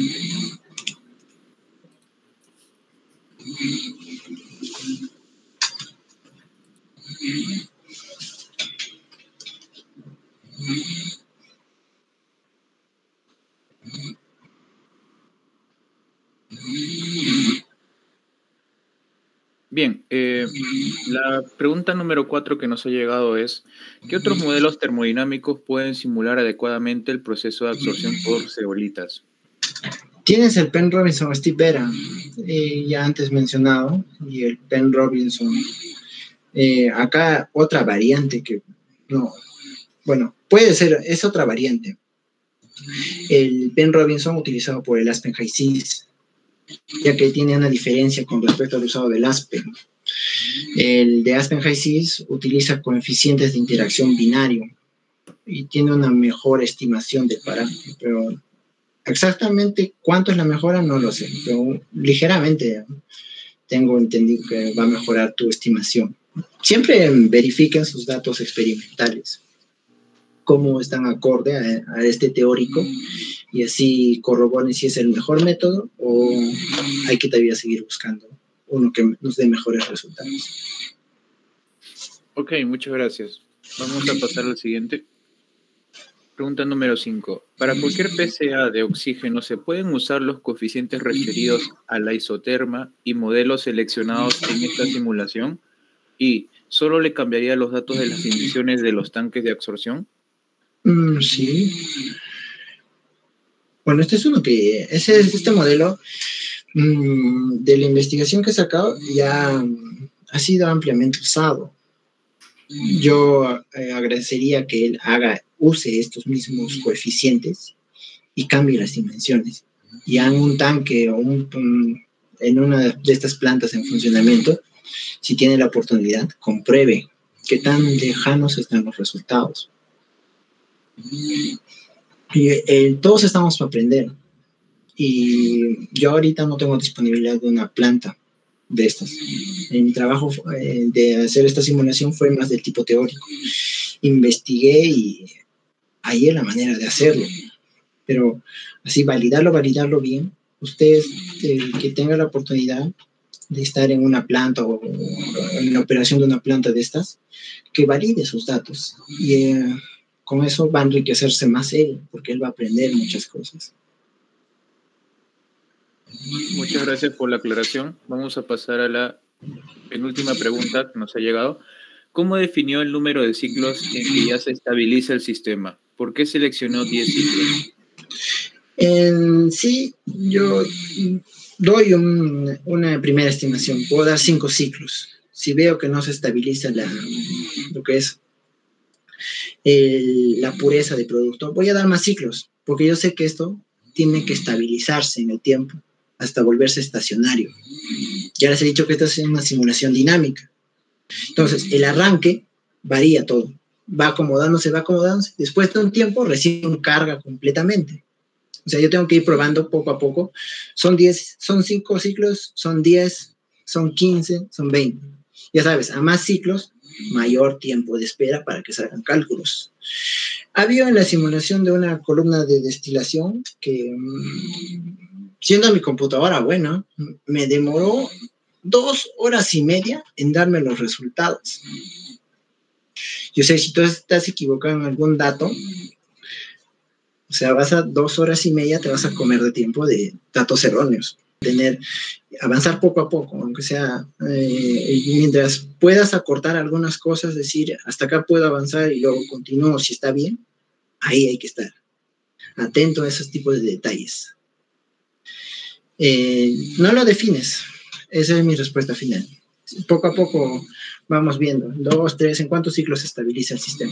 Bien, eh, la pregunta número cuatro que nos ha llegado es, ¿qué otros modelos termodinámicos pueden simular adecuadamente el proceso de absorción por zeolitas? Tienes el Penn Robinson Steve Vera, eh, ya antes mencionado, y el Penn Robinson. Eh, acá otra variante que, no, bueno, puede ser, es otra variante. El Penn Robinson utilizado por el Aspen HySys, ya que tiene una diferencia con respecto al usado del Aspen. El de Aspen HySys utiliza coeficientes de interacción binario y tiene una mejor estimación de parámetros, pero exactamente cuánto es la mejora no lo sé, pero ligeramente tengo entendido que va a mejorar tu estimación. Siempre verifiquen sus datos experimentales, cómo están acorde a, a este teórico, y así corroboren si es el mejor método o hay que todavía seguir buscando uno que nos dé mejores resultados. Ok, muchas gracias. Vamos a pasar al siguiente. Pregunta número cinco. Para cualquier P C A de oxígeno, ¿se pueden usar los coeficientes referidos a la isoterma y modelos seleccionados en esta simulación? ¿Y solo le cambiaría los datos de las emisiones de los tanques de absorción? Mm, sí. Bueno, este es uno que, ese, este modelo mmm, de la investigación que he sacado ya um, ha sido ampliamente usado. Yo eh, agradecería que él haga, use estos mismos coeficientes y cambie las dimensiones. Y en un tanque o un, un, en una de estas plantas en funcionamiento, si tiene la oportunidad, compruebe qué tan lejanos están los resultados. Y, eh, todos estamos para aprender. Y yo ahorita no tengo disponibilidad de una planta de estas. Mi trabajo eh, de hacer esta simulación fue más del tipo teórico. Investigué y hallé la manera de hacerlo. Pero así, validarlo, validarlo bien. Usted, el que tenga la oportunidad de estar en una planta o en la operación de una planta de estas, que valide sus datos. Y eh, con eso va a enriquecerse más él, porque él va a aprender muchas cosas. Muchas gracias por la aclaración. Vamos a pasar a la penúltima pregunta que nos ha llegado. ¿Cómo definió el número de ciclos en que ya se estabiliza el sistema? ¿Por qué seleccionó diez ciclos? En sí, yo doy un, una primera estimación. Puedo dar cinco ciclos. Si veo que no se estabiliza la, lo que es el, la pureza del producto, voy a dar más ciclos, porque yo sé que esto tiene que estabilizarse en el tiempo hasta volverse estacionario. Ya les he dicho que esta es una simulación dinámica. Entonces, el arranque varía todo. va acomodándose, va acomodándose. Después de un tiempo recién carga completamente. O sea, yo tengo que ir probando poco a poco. Son diez, son cinco ciclos, son diez, son quince, son veinte. Ya sabes, a más ciclos, mayor tiempo de espera para que salgan cálculos. Había en la simulación de una columna de destilación que, siendo mi computadora buena, me demoró dos horas y media en darme los resultados. Yo sé, si tú estás equivocado en algún dato, o sea, vas a dos horas y media, te vas a comer de tiempo de datos erróneos. Tener, avanzar poco a poco, aunque sea, eh, mientras puedas acortar algunas cosas, decir, hasta acá puedo avanzar y luego continúo si está bien, ahí hay que estar atento a esos tipos de detalles. Eh, no lo defines, esa es mi respuesta final. Poco a poco vamos viendo, dos, tres, ¿en cuántos ciclos se estabiliza el sistema?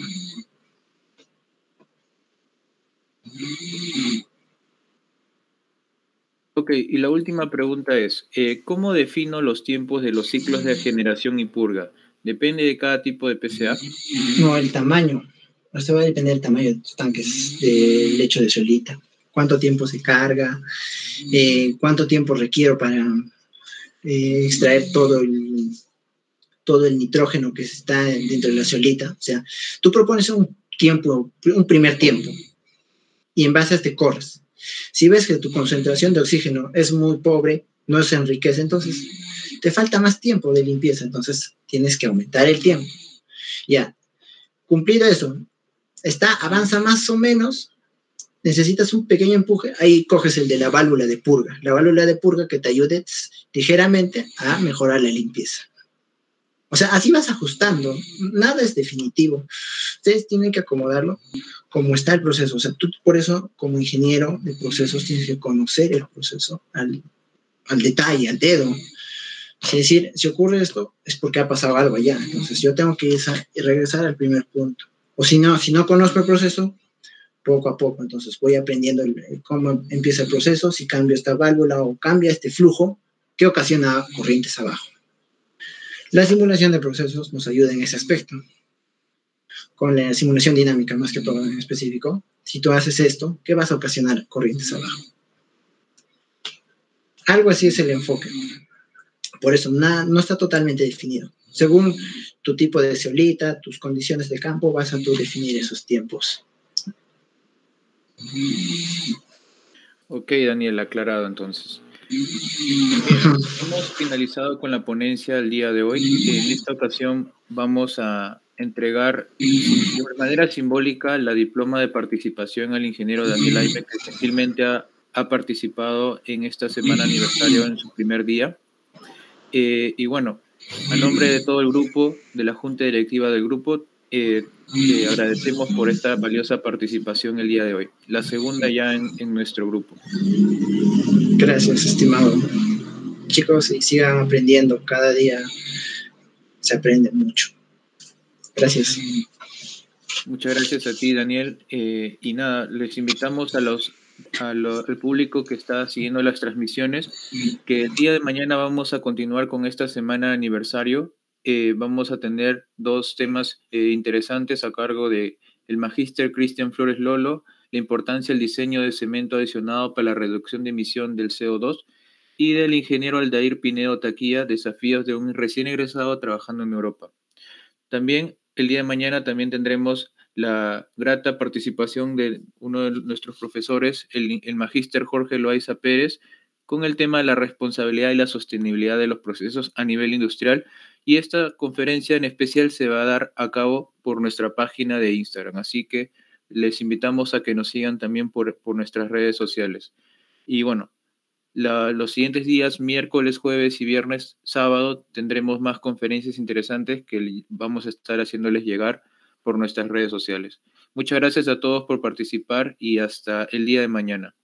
Ok, y la última pregunta es, eh, ¿cómo defino los tiempos de los ciclos de generación y purga? ¿Depende de cada tipo de P C A? No, el tamaño. Esto va a depender del tamaño de tus tanques, del lecho de solita, cuánto tiempo se carga, eh, cuánto tiempo requiero para eh, extraer todo el, todo el nitrógeno que está dentro de la solita. O sea, tú propones un tiempo, un primer tiempo, y en base a este corres. Si ves que tu concentración de oxígeno es muy pobre, no se enriquece, entonces te falta más tiempo de limpieza, entonces tienes que aumentar el tiempo. Ya, cumplido eso, está, avanza más o menos, necesitas un pequeño empuje, ahí coges el de la válvula de purga, la válvula de purga que te ayude ligeramente a mejorar la limpieza. O sea, así vas ajustando, nada es definitivo. Ustedes tienen que acomodarlo como está el proceso. O sea, tú por eso, como ingeniero de procesos, tienes que conocer el proceso al, al detalle, al dedo. Es decir, si ocurre esto, es porque ha pasado algo allá. Entonces, yo tengo que ir a, regresar al primer punto. O si no, si no conozco el proceso, poco a poco. Entonces, voy aprendiendo el, cómo empieza el proceso, si cambio esta válvula o cambia este flujo, que ocasiona corrientes abajo. La simulación de procesos nos ayuda en ese aspecto. Con la simulación dinámica, más que todo en específico, si tú haces esto, ¿qué vas a ocasionar? Corrientes abajo. Algo así es el enfoque. Por eso nada, no está totalmente definido. Según tu tipo de zeolita, tus condiciones de campo, vas a tú definir esos tiempos. Ok, Daniel, aclarado entonces. Bien, hemos finalizado con la ponencia del día de hoy. En esta ocasión vamos a entregar de manera simbólica la diploma de participación al ingeniero Daniel Aime, que gentilmente ha, ha participado en esta semana aniversario en su primer día. Eh, y bueno, a nombre de todo el grupo, de la junta directiva del grupo, eh, te agradecemos por esta valiosa participación el día de hoy. La segunda ya en, en nuestro grupo. Gracias, estimado. Chicos, y sigan aprendiendo. Cada día se aprende mucho. Gracias. Muchas gracias a ti, Daniel. Eh, y nada, les invitamos a los, a lo, al público que está siguiendo las transmisiones, que el día de mañana vamos a continuar con esta semana de aniversario. Eh, vamos a tener dos temas eh, interesantes a cargo de el magíster Cristian Flores Lolo, la importancia del diseño de cemento adicionado para la reducción de emisión del C O dos, y del ingeniero Aldair Pinedo Taquía, desafíos de un recién egresado trabajando en Europa. También el día de mañana también tendremos la grata participación de uno de nuestros profesores, el, el magíster Jorge Loaiza Pérez, con el tema de la responsabilidad y la sostenibilidad de los procesos a nivel industrial. Y esta conferencia en especial se va a dar a cabo por nuestra página de Instagram. Así que les invitamos a que nos sigan también por, por nuestras redes sociales. Y bueno, La, los siguientes días, miércoles, jueves y viernes, sábado, tendremos más conferencias interesantes que vamos a estar haciéndoles llegar por nuestras redes sociales. Muchas gracias a todos por participar y hasta el día de mañana.